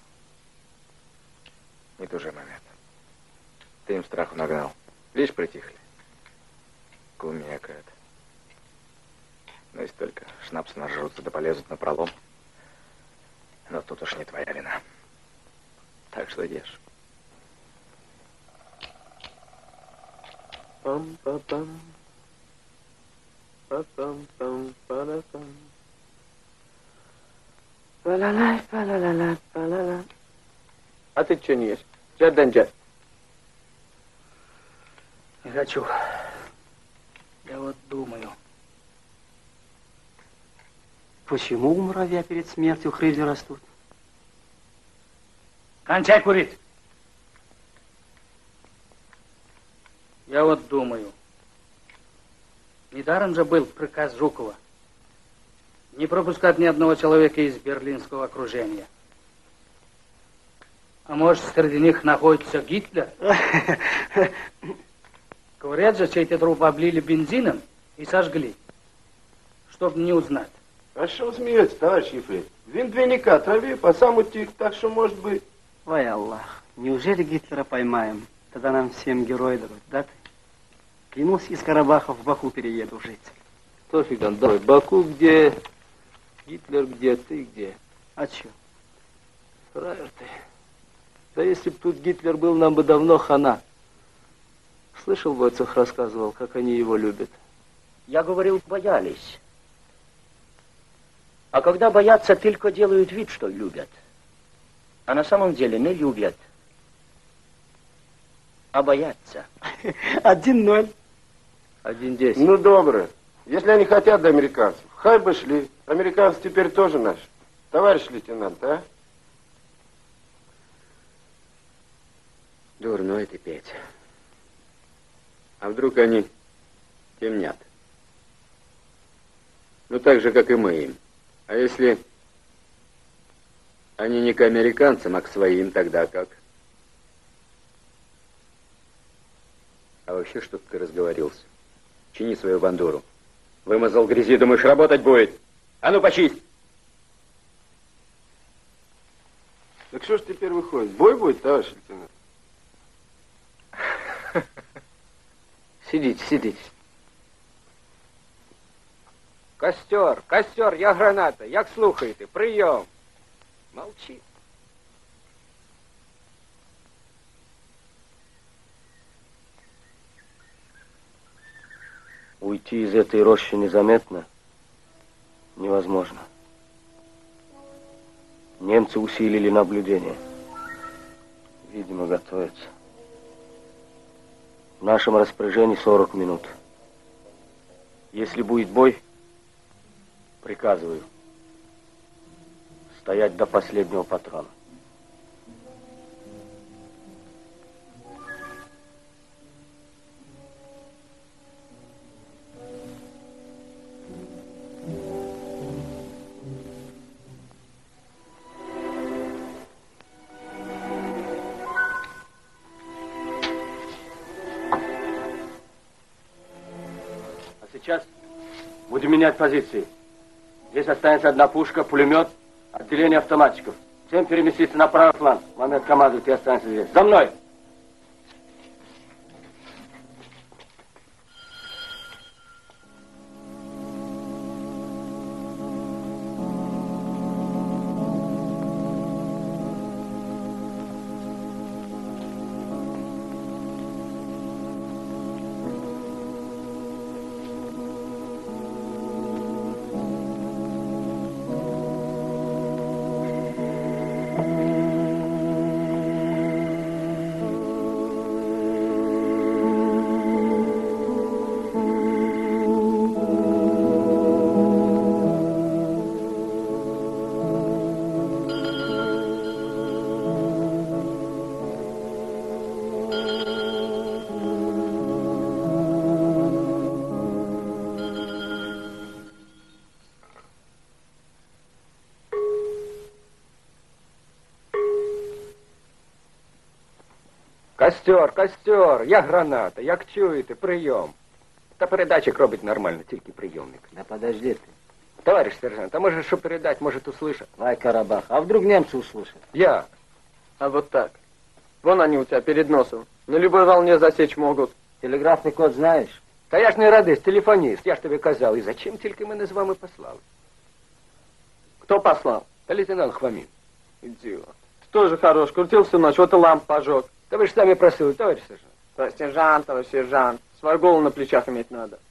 Не тужи, момент. Ты им страху нагнал. Видишь, притихли. Кумекают. Но если только шнапс нажрутся да полезут на пролом. Но тут уж не твоя вина. Так что ешь. Пам-па-пам. Па-пам-пам, па-ла-пам. Па-ла-ла, па-ла-ла-ла, па-ла-ла. А ты что не ешь? Джад-дан-джад. Не хочу. Я вот думаю. Почему у муравья перед смертью крылья растут? Кончай курить. Я вот думаю, недаром же был приказ Жукова не пропускать ни одного человека из берлинского окружения. А может, среди них находится Гитлер? Говорят же, что эти трупы облили бензином и сожгли, чтобы не узнать. А что смеется, товарищ Ефрей? Вин двойника трави, по саму тих, так что может быть. Ой, Аллах, неужели Гитлера поймаем? Тогда нам всем герой дадут, да ты? Клянусь, из Карабаха в Баку перееду жить. Кто фиган, давай, Баку где, Гитлер где, ты где? А чё? Фраер ты. Да если бы тут Гитлер был, нам бы давно хана. Слышал, Войцех рассказывал, как они его любят. Я говорил, боялись. А когда боятся, только делают вид, что любят. А на самом деле не любят, а боятся. 1-0. 1-10. Ну, добро. Если они хотят до американцев, хай бы шли. Американцы теперь тоже наши. Товарищ лейтенант, а? Дурной ты, Петя. А вдруг они темнят? Ну, так же, как и мы им. А если они не к американцам, а к своим, тогда как? А вообще, что ты разговорился? Чини свою бандуру. Вымазал грязи, думаешь, работать будет? А ну, почисть! Так что ж теперь выходит? Бой будет, товарищ лейтенант? Сидите, сидите. Костер, костер, я граната, як слухаєте, прийом. Молчи. Уйти из этой рощи незаметно невозможно. Немцы усилили наблюдение. Видимо, готовятся. В нашем распоряжении 40 минут. Если будет бой, приказываю стоять до последнего патрона. Сейчас будем менять позиции. Здесь останется одна пушка, пулемет, отделение автоматчиков. Всем переместиться на правый фланг. Момент команды, ты останешься здесь. За мной! Костер, костер, я граната, як чуєте, прийом. Та передатчик робить нормально, тільки прийомник. Да подожди ты. Товарищ сержант, а может, что передать, может, услышат? Вай, Карабах, а вдруг немцы услышат? Я. А вот так. Вон они у тебя перед носом. На любой волне засечь могут. Телеграфный код знаешь? Та я ж не радист, телефоніст, я ж тобі казав. І зачем тільки мене з вами послали? Кто послал? Да лейтенант Хвамин. Идиот. Ты тоже хорош. Крутил всю ночь, вот и ламп пожег. Да вы же сами просили, товарищ сержант. Да, сержант. Свою голову на плечах иметь надо.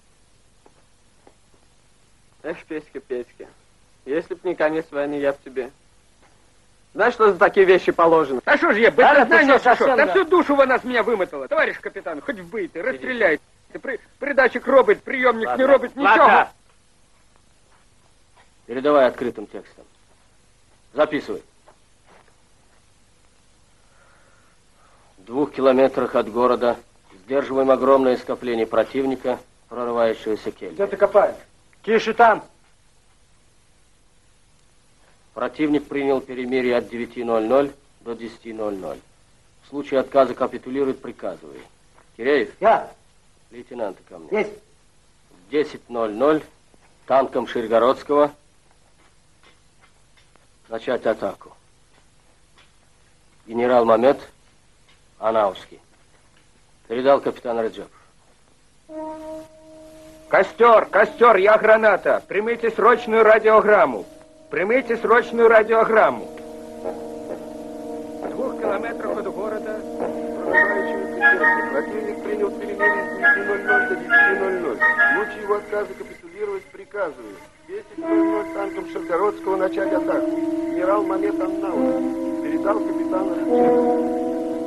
Эх, Петька, Петька. Если б не конец войны, я б тебе... Знаешь, что за такие вещи положено? А что же я, без сознания сошел? Да всю душу вона с меня вымотала. Товарищ капитан, хоть вбийте, розстріляйте. Передатчик робить, приемник не робить, ничего. Передавай открытым текстом. Записывай. В 2 километрах от города сдерживаем огромное скопление противника, прорывающегося к Эльбе. Где ты копаешь? Тише там! Противник принял перемирие от 9:00 до 10:00. В случае отказа капитулирует, приказывай. Киреев? Я. Лейтенанты ко мне. Есть. В 10:00 танком Ширгородского начать атаку. Генерал Мамед, Анаусский. Передал капитан Раджабов. Костер, я граната. Примите срочную радиограмму. Примите срочную радиограмму. В 2 километрах от города противник принял перемирие с 9:00 до 10:00. В случае его отказа капитулировать приказываю. В 10:00 танком Ширгородского начать атаку. Генерал Мамед Аннаус. Передал капитану Раджабову.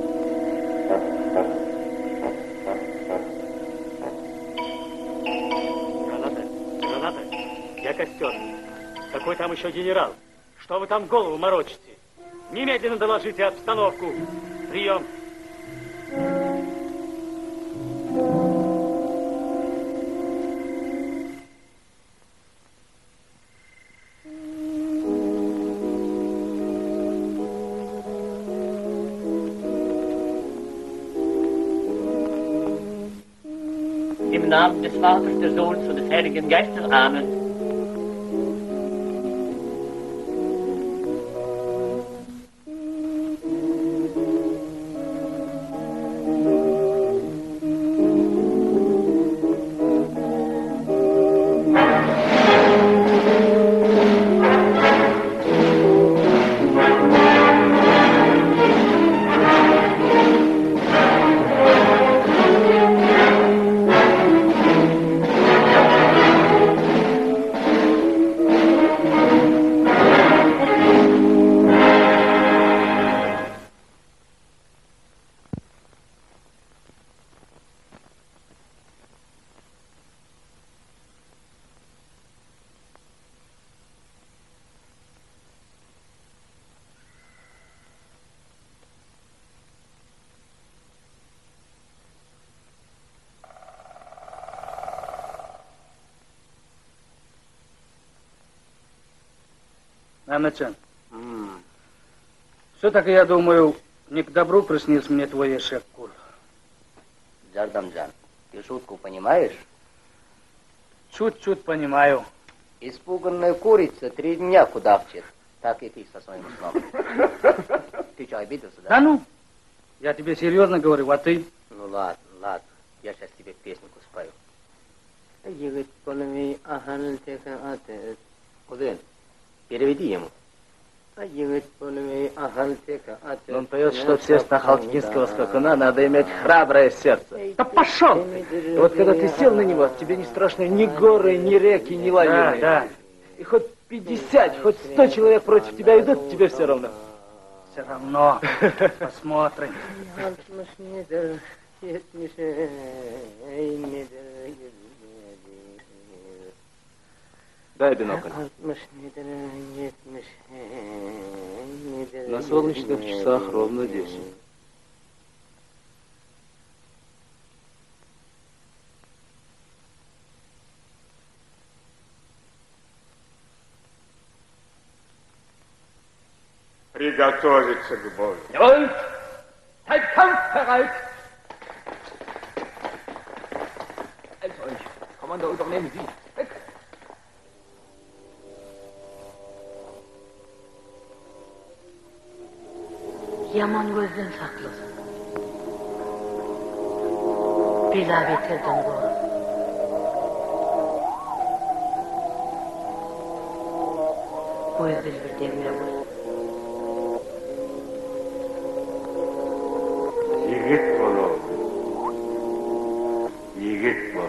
Граната, я Костер. Какой там еще генерал? Что вы там голову морочите? Немедленно доложите обстановку. Прием. Im Namen des Vaters, des Sohnes und des Heiligen Geistes. Amen. Мамеджан, все-таки, я думаю, не к добру приснился мне твой Ешек-Кур. Джардамджан, ты шутку понимаешь? Чуть-чуть понимаю. Испуганная курица 3 дня кудахчет. Так и ты со своим сном. Ты что, обиделся, да? Да ну, я тебе серьезно говорю, а ты? Ну ладно, я сейчас тебе песенку спою. Кузен, переведи ему. Он поет, что в сердце халтинского скакуна надо иметь храброе сердце. Да пошел! И вот когда ты сел на него, тебе не страшно ни горы, ни реки, ни лавины. Да. И хоть 50, хоть 100 человек против тебя идут, тебе все равно. Все равно. Посмотрим. Дай бинокль. На солнечных часах ровно 10. Приготовиться к бою. Jawohl! Seid kampfbereit! Halt euch! Kommando, übernehmen Sie! Weg! Yaman gözden saklasın. Bilavetirden koru. Bu yüzden bir demire koy. Yiğit bunu. Yiğit bu.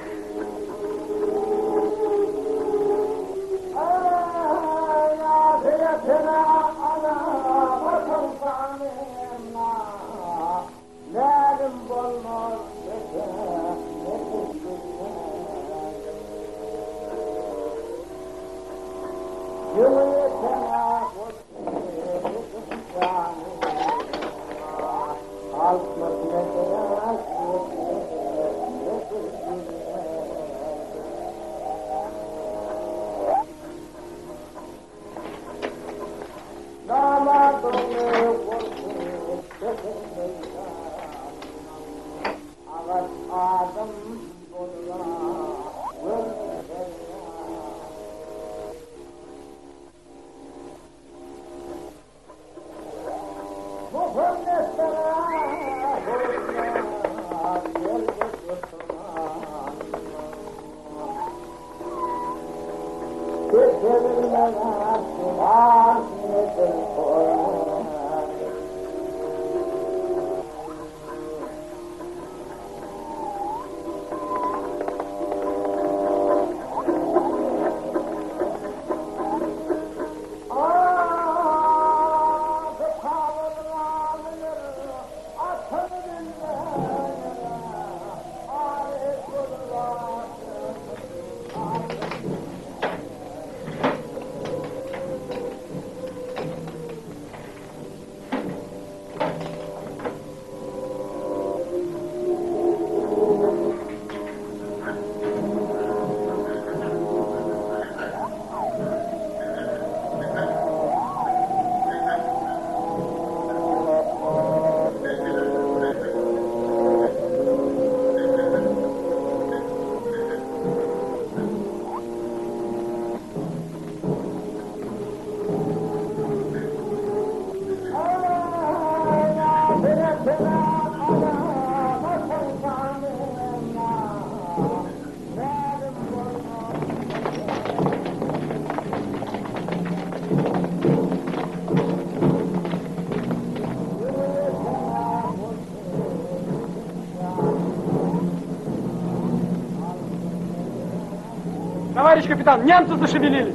Товарищ капитан, немцы зашевелились!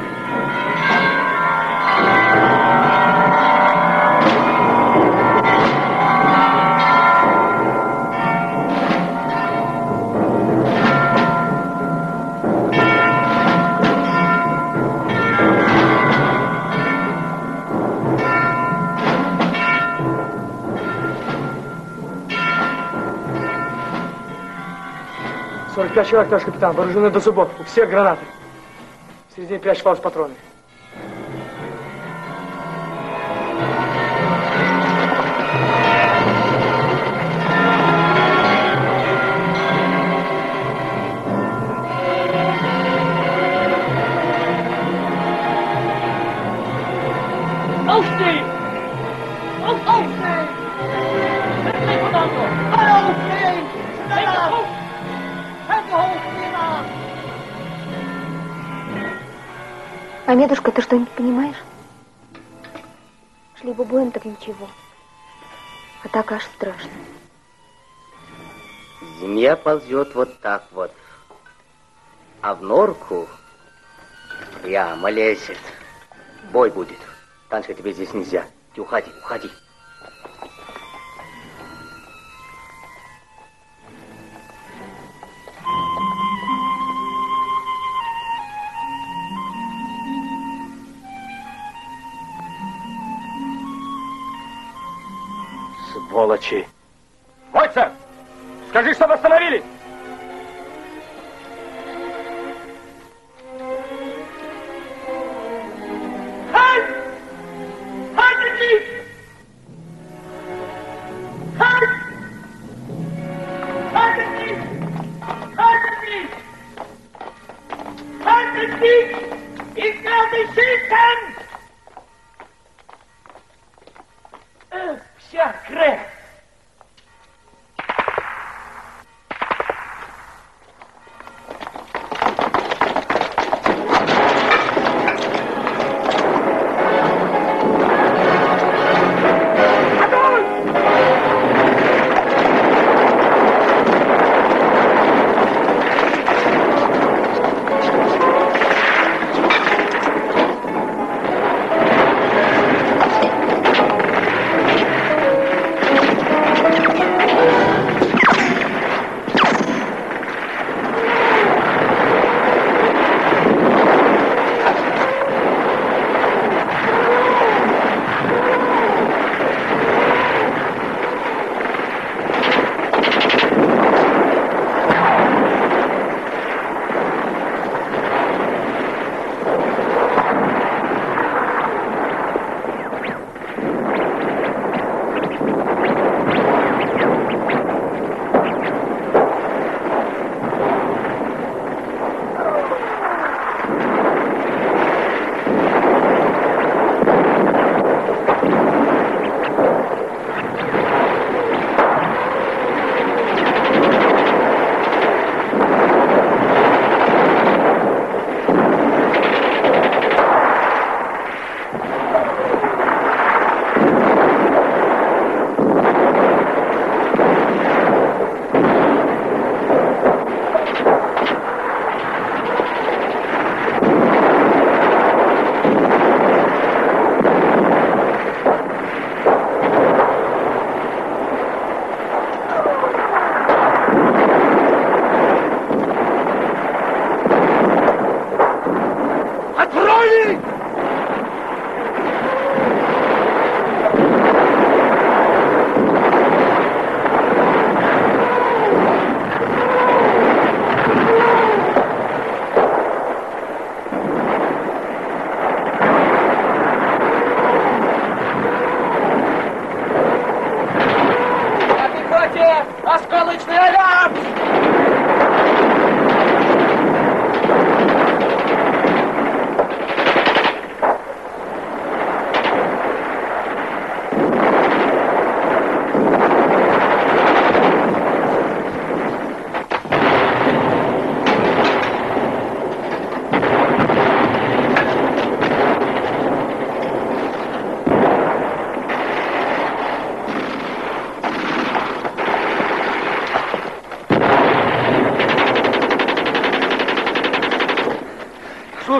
«45 человек, товарищ капитан, вооружены до зубов, у всех гранаты. В середине прячь патроны. Aufstehen! Aufstehen! Endlich, Kommando! Alle aufstehen! Schneller! Hände hoch, Lena! Мамедушка, ты что-нибудь понимаешь? Шли бы боем, так ничего. А так аж страшно. Змея ползет вот так вот. А в норку прямо лезет. Бой будет. Танечка, тебе здесь нельзя. Ты уходи, уходи. Сволочи! Войца! Скажи, чтобы остановились! Ich werde schießen! Вся кровь!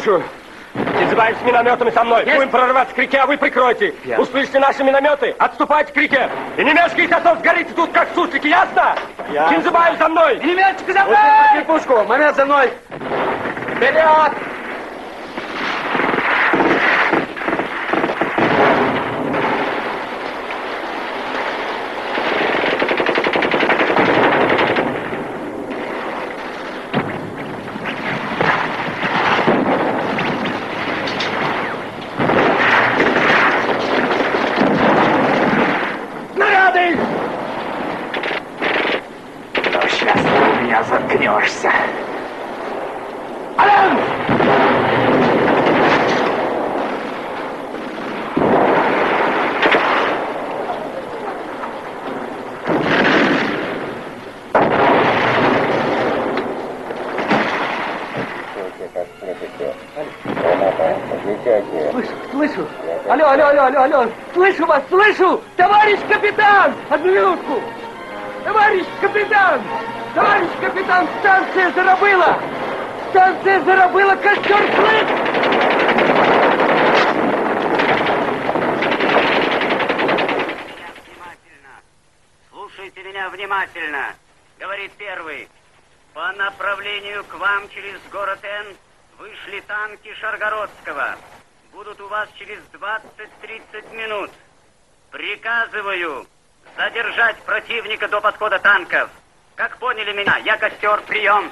Слушаю. Тензибаев с минометами со мной. Будем прорываться к реке, а вы прикройте. Услышите наши минометы, отступайте к реке. И не мешкайте, а то сгорите тут, как суслики, ясно? Тензибаев за мной. Минометчик за мной! Пушку, момент за мной. Вперед! Заткнешься. Ален! Слышу. Алло. Слышу вас, слышу! Товарищ капитан! Одну минутку! Товарищ капитан! Товарищ капитан, станция Зарабыла! Станция Зарабыла, костер плыть! Слушайте меня внимательно. Говорит первый. По направлению к вам через город Н вышли танки Шаргородского. Будут у вас через 20-30 минут. Приказываю задержать противника до подхода танков. Как поняли меня? Я костер, прием.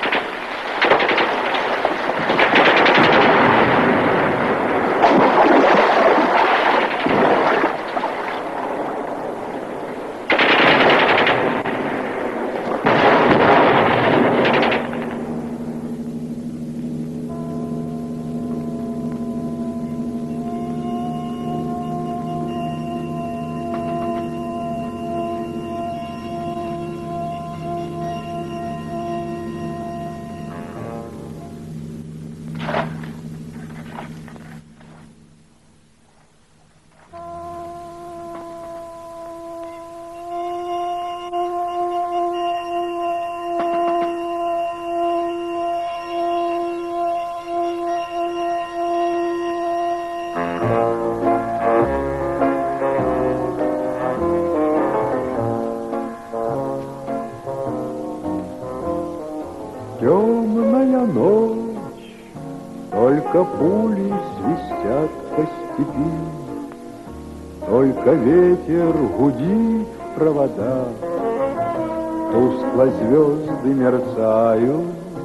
Темная ночь, только пули свистят по степи, только ветер гудит в проводах, тускло звезды мерцают.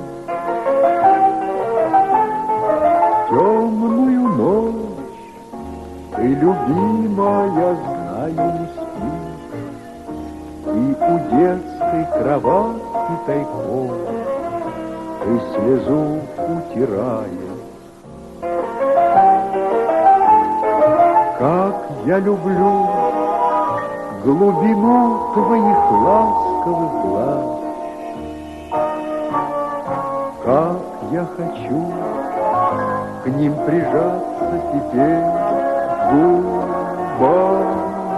Темную ночь ты, любимая, знаю, не спишь, и у детской кроватки тайком ты слезу утираешь. Как я люблю глубину твоих ласковых глаз, как я хочу к ним прижаться теперь губами.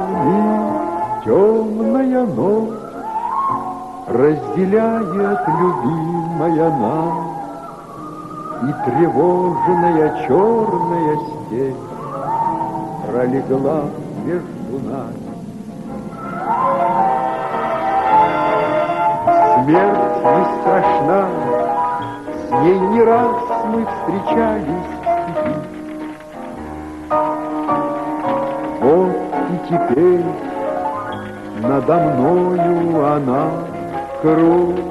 Темная ночь разделяет, любимая, нас, и тревожная черная степь пролегла между нами. Смерть не страшна, с ней не раз мы встречались в степи. Вот и теперь надо мною она кружится.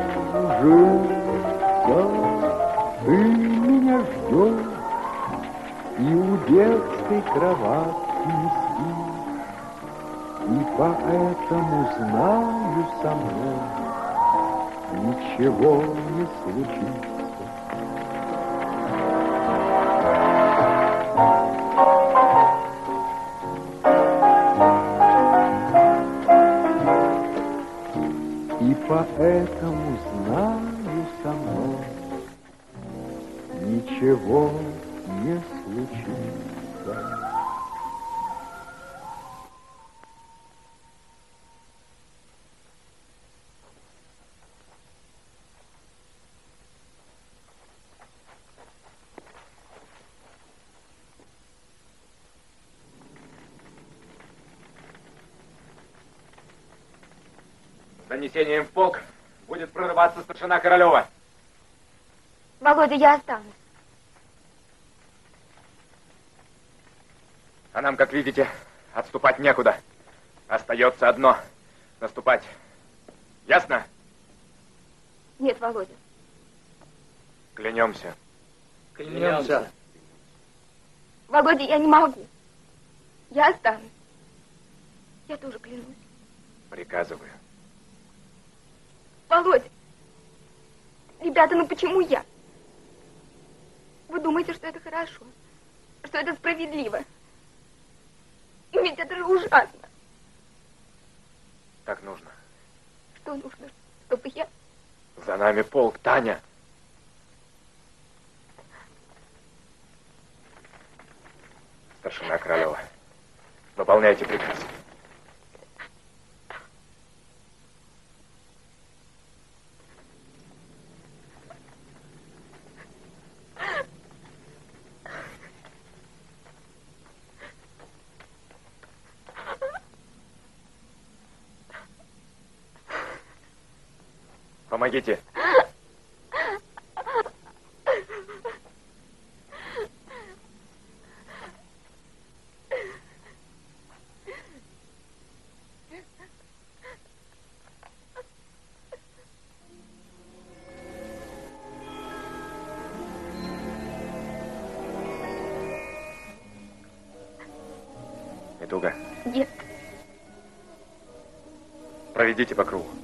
Ты меня ждешь и у детской кроватки не спишь, и поэтому знаю, со мной ничего не случится. И поэтому знаю, со мной ничего не случится. донесением в полк будет прорываться старшина Королева. Володя, я останусь. А нам, как видите, отступать некуда. Остается одно — наступать. Ясно? Нет, Володя. Клянемся. Клянемся. Володя, я не могу. Я останусь. Я тоже клянусь. Приказываю. Володя. Ребята, ну почему я? Вы думаете, что это хорошо? Что это справедливо? Но ведь это же ужасно. Так нужно. Что нужно? Чтобы я... За нами полк, Таня. Старшина Королева, выполняйте приказ. Помогите. Не туго? Нет. Проведите по кругу.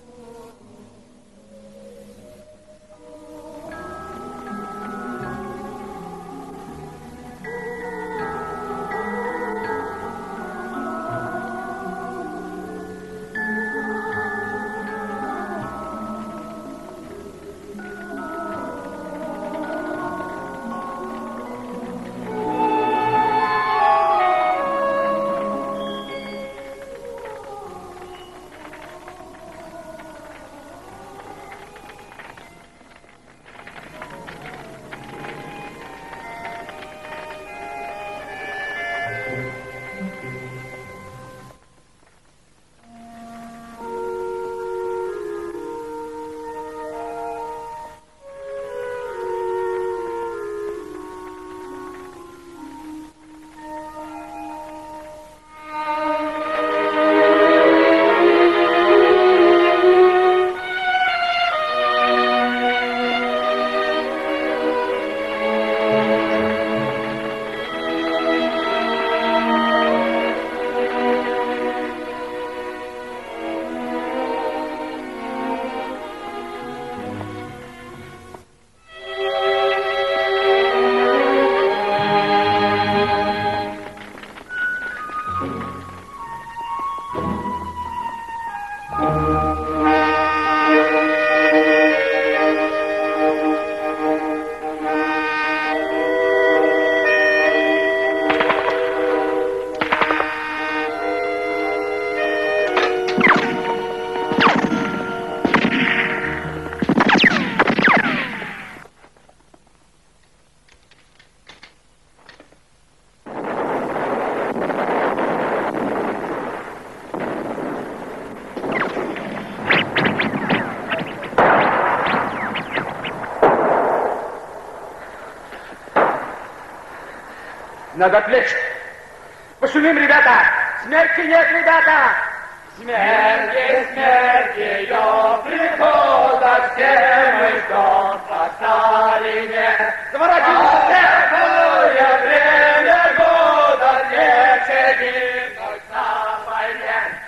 Надо отвлечь. Пошумим, ребята! Смерти нет, ребята! Смерти, смерти ее прихода, все мы ждем по Сталине. Заворотился такое время года, легче гибнуть на войне.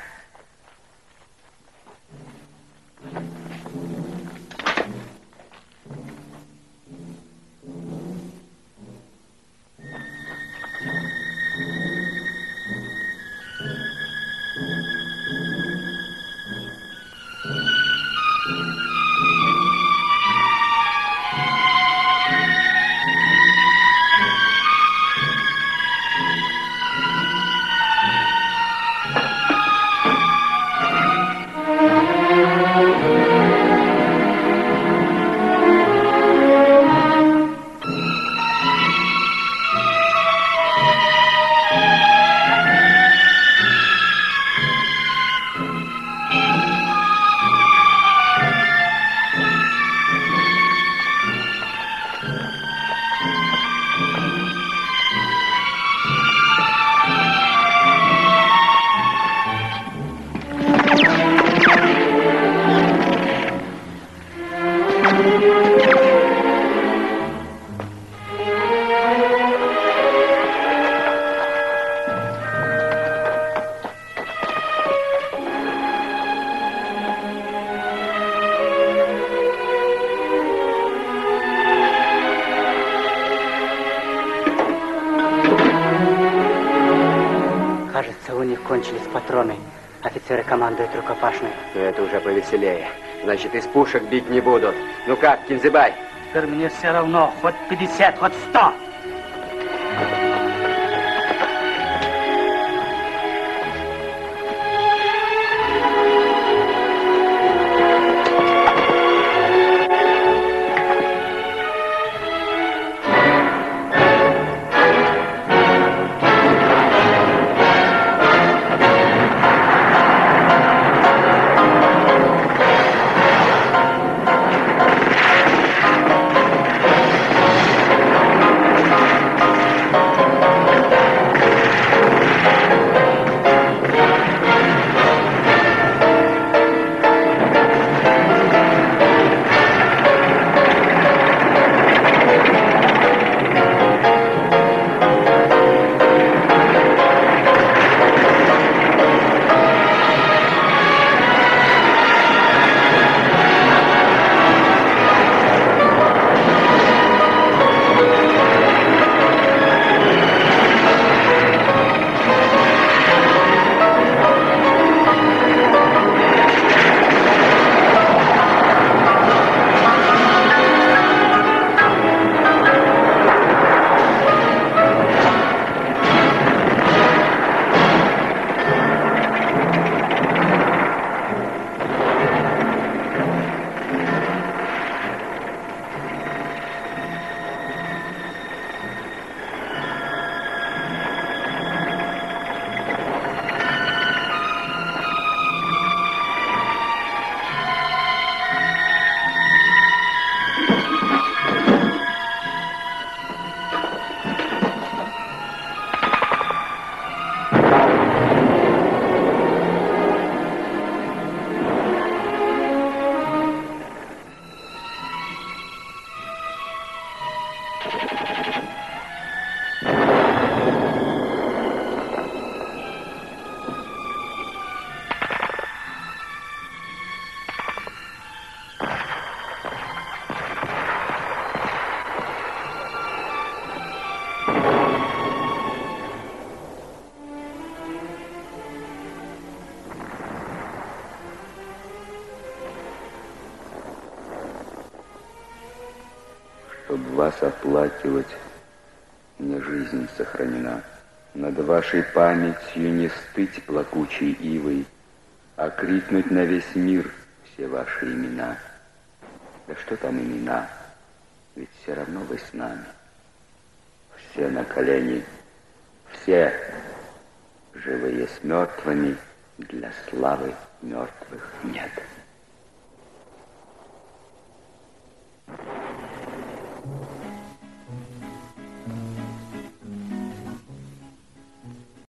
Кажется, у них кончились патроны. Офицеры командуют рукопашной. Но это уже повеселее. Значит, из пушек бить не будут. Ну как, Кинзебай? Теперь мне все равно. Хоть 50, хоть 100. Чтоб вас оплакивать, мне жизнь сохранена. Над вашей памятью не стыть плакучей ивой, а крикнуть на весь мир все ваши имена. Да что там имена, ведь все равно вы с нами. Все на колени, все живые с мертвыми, для славы мертвых нет.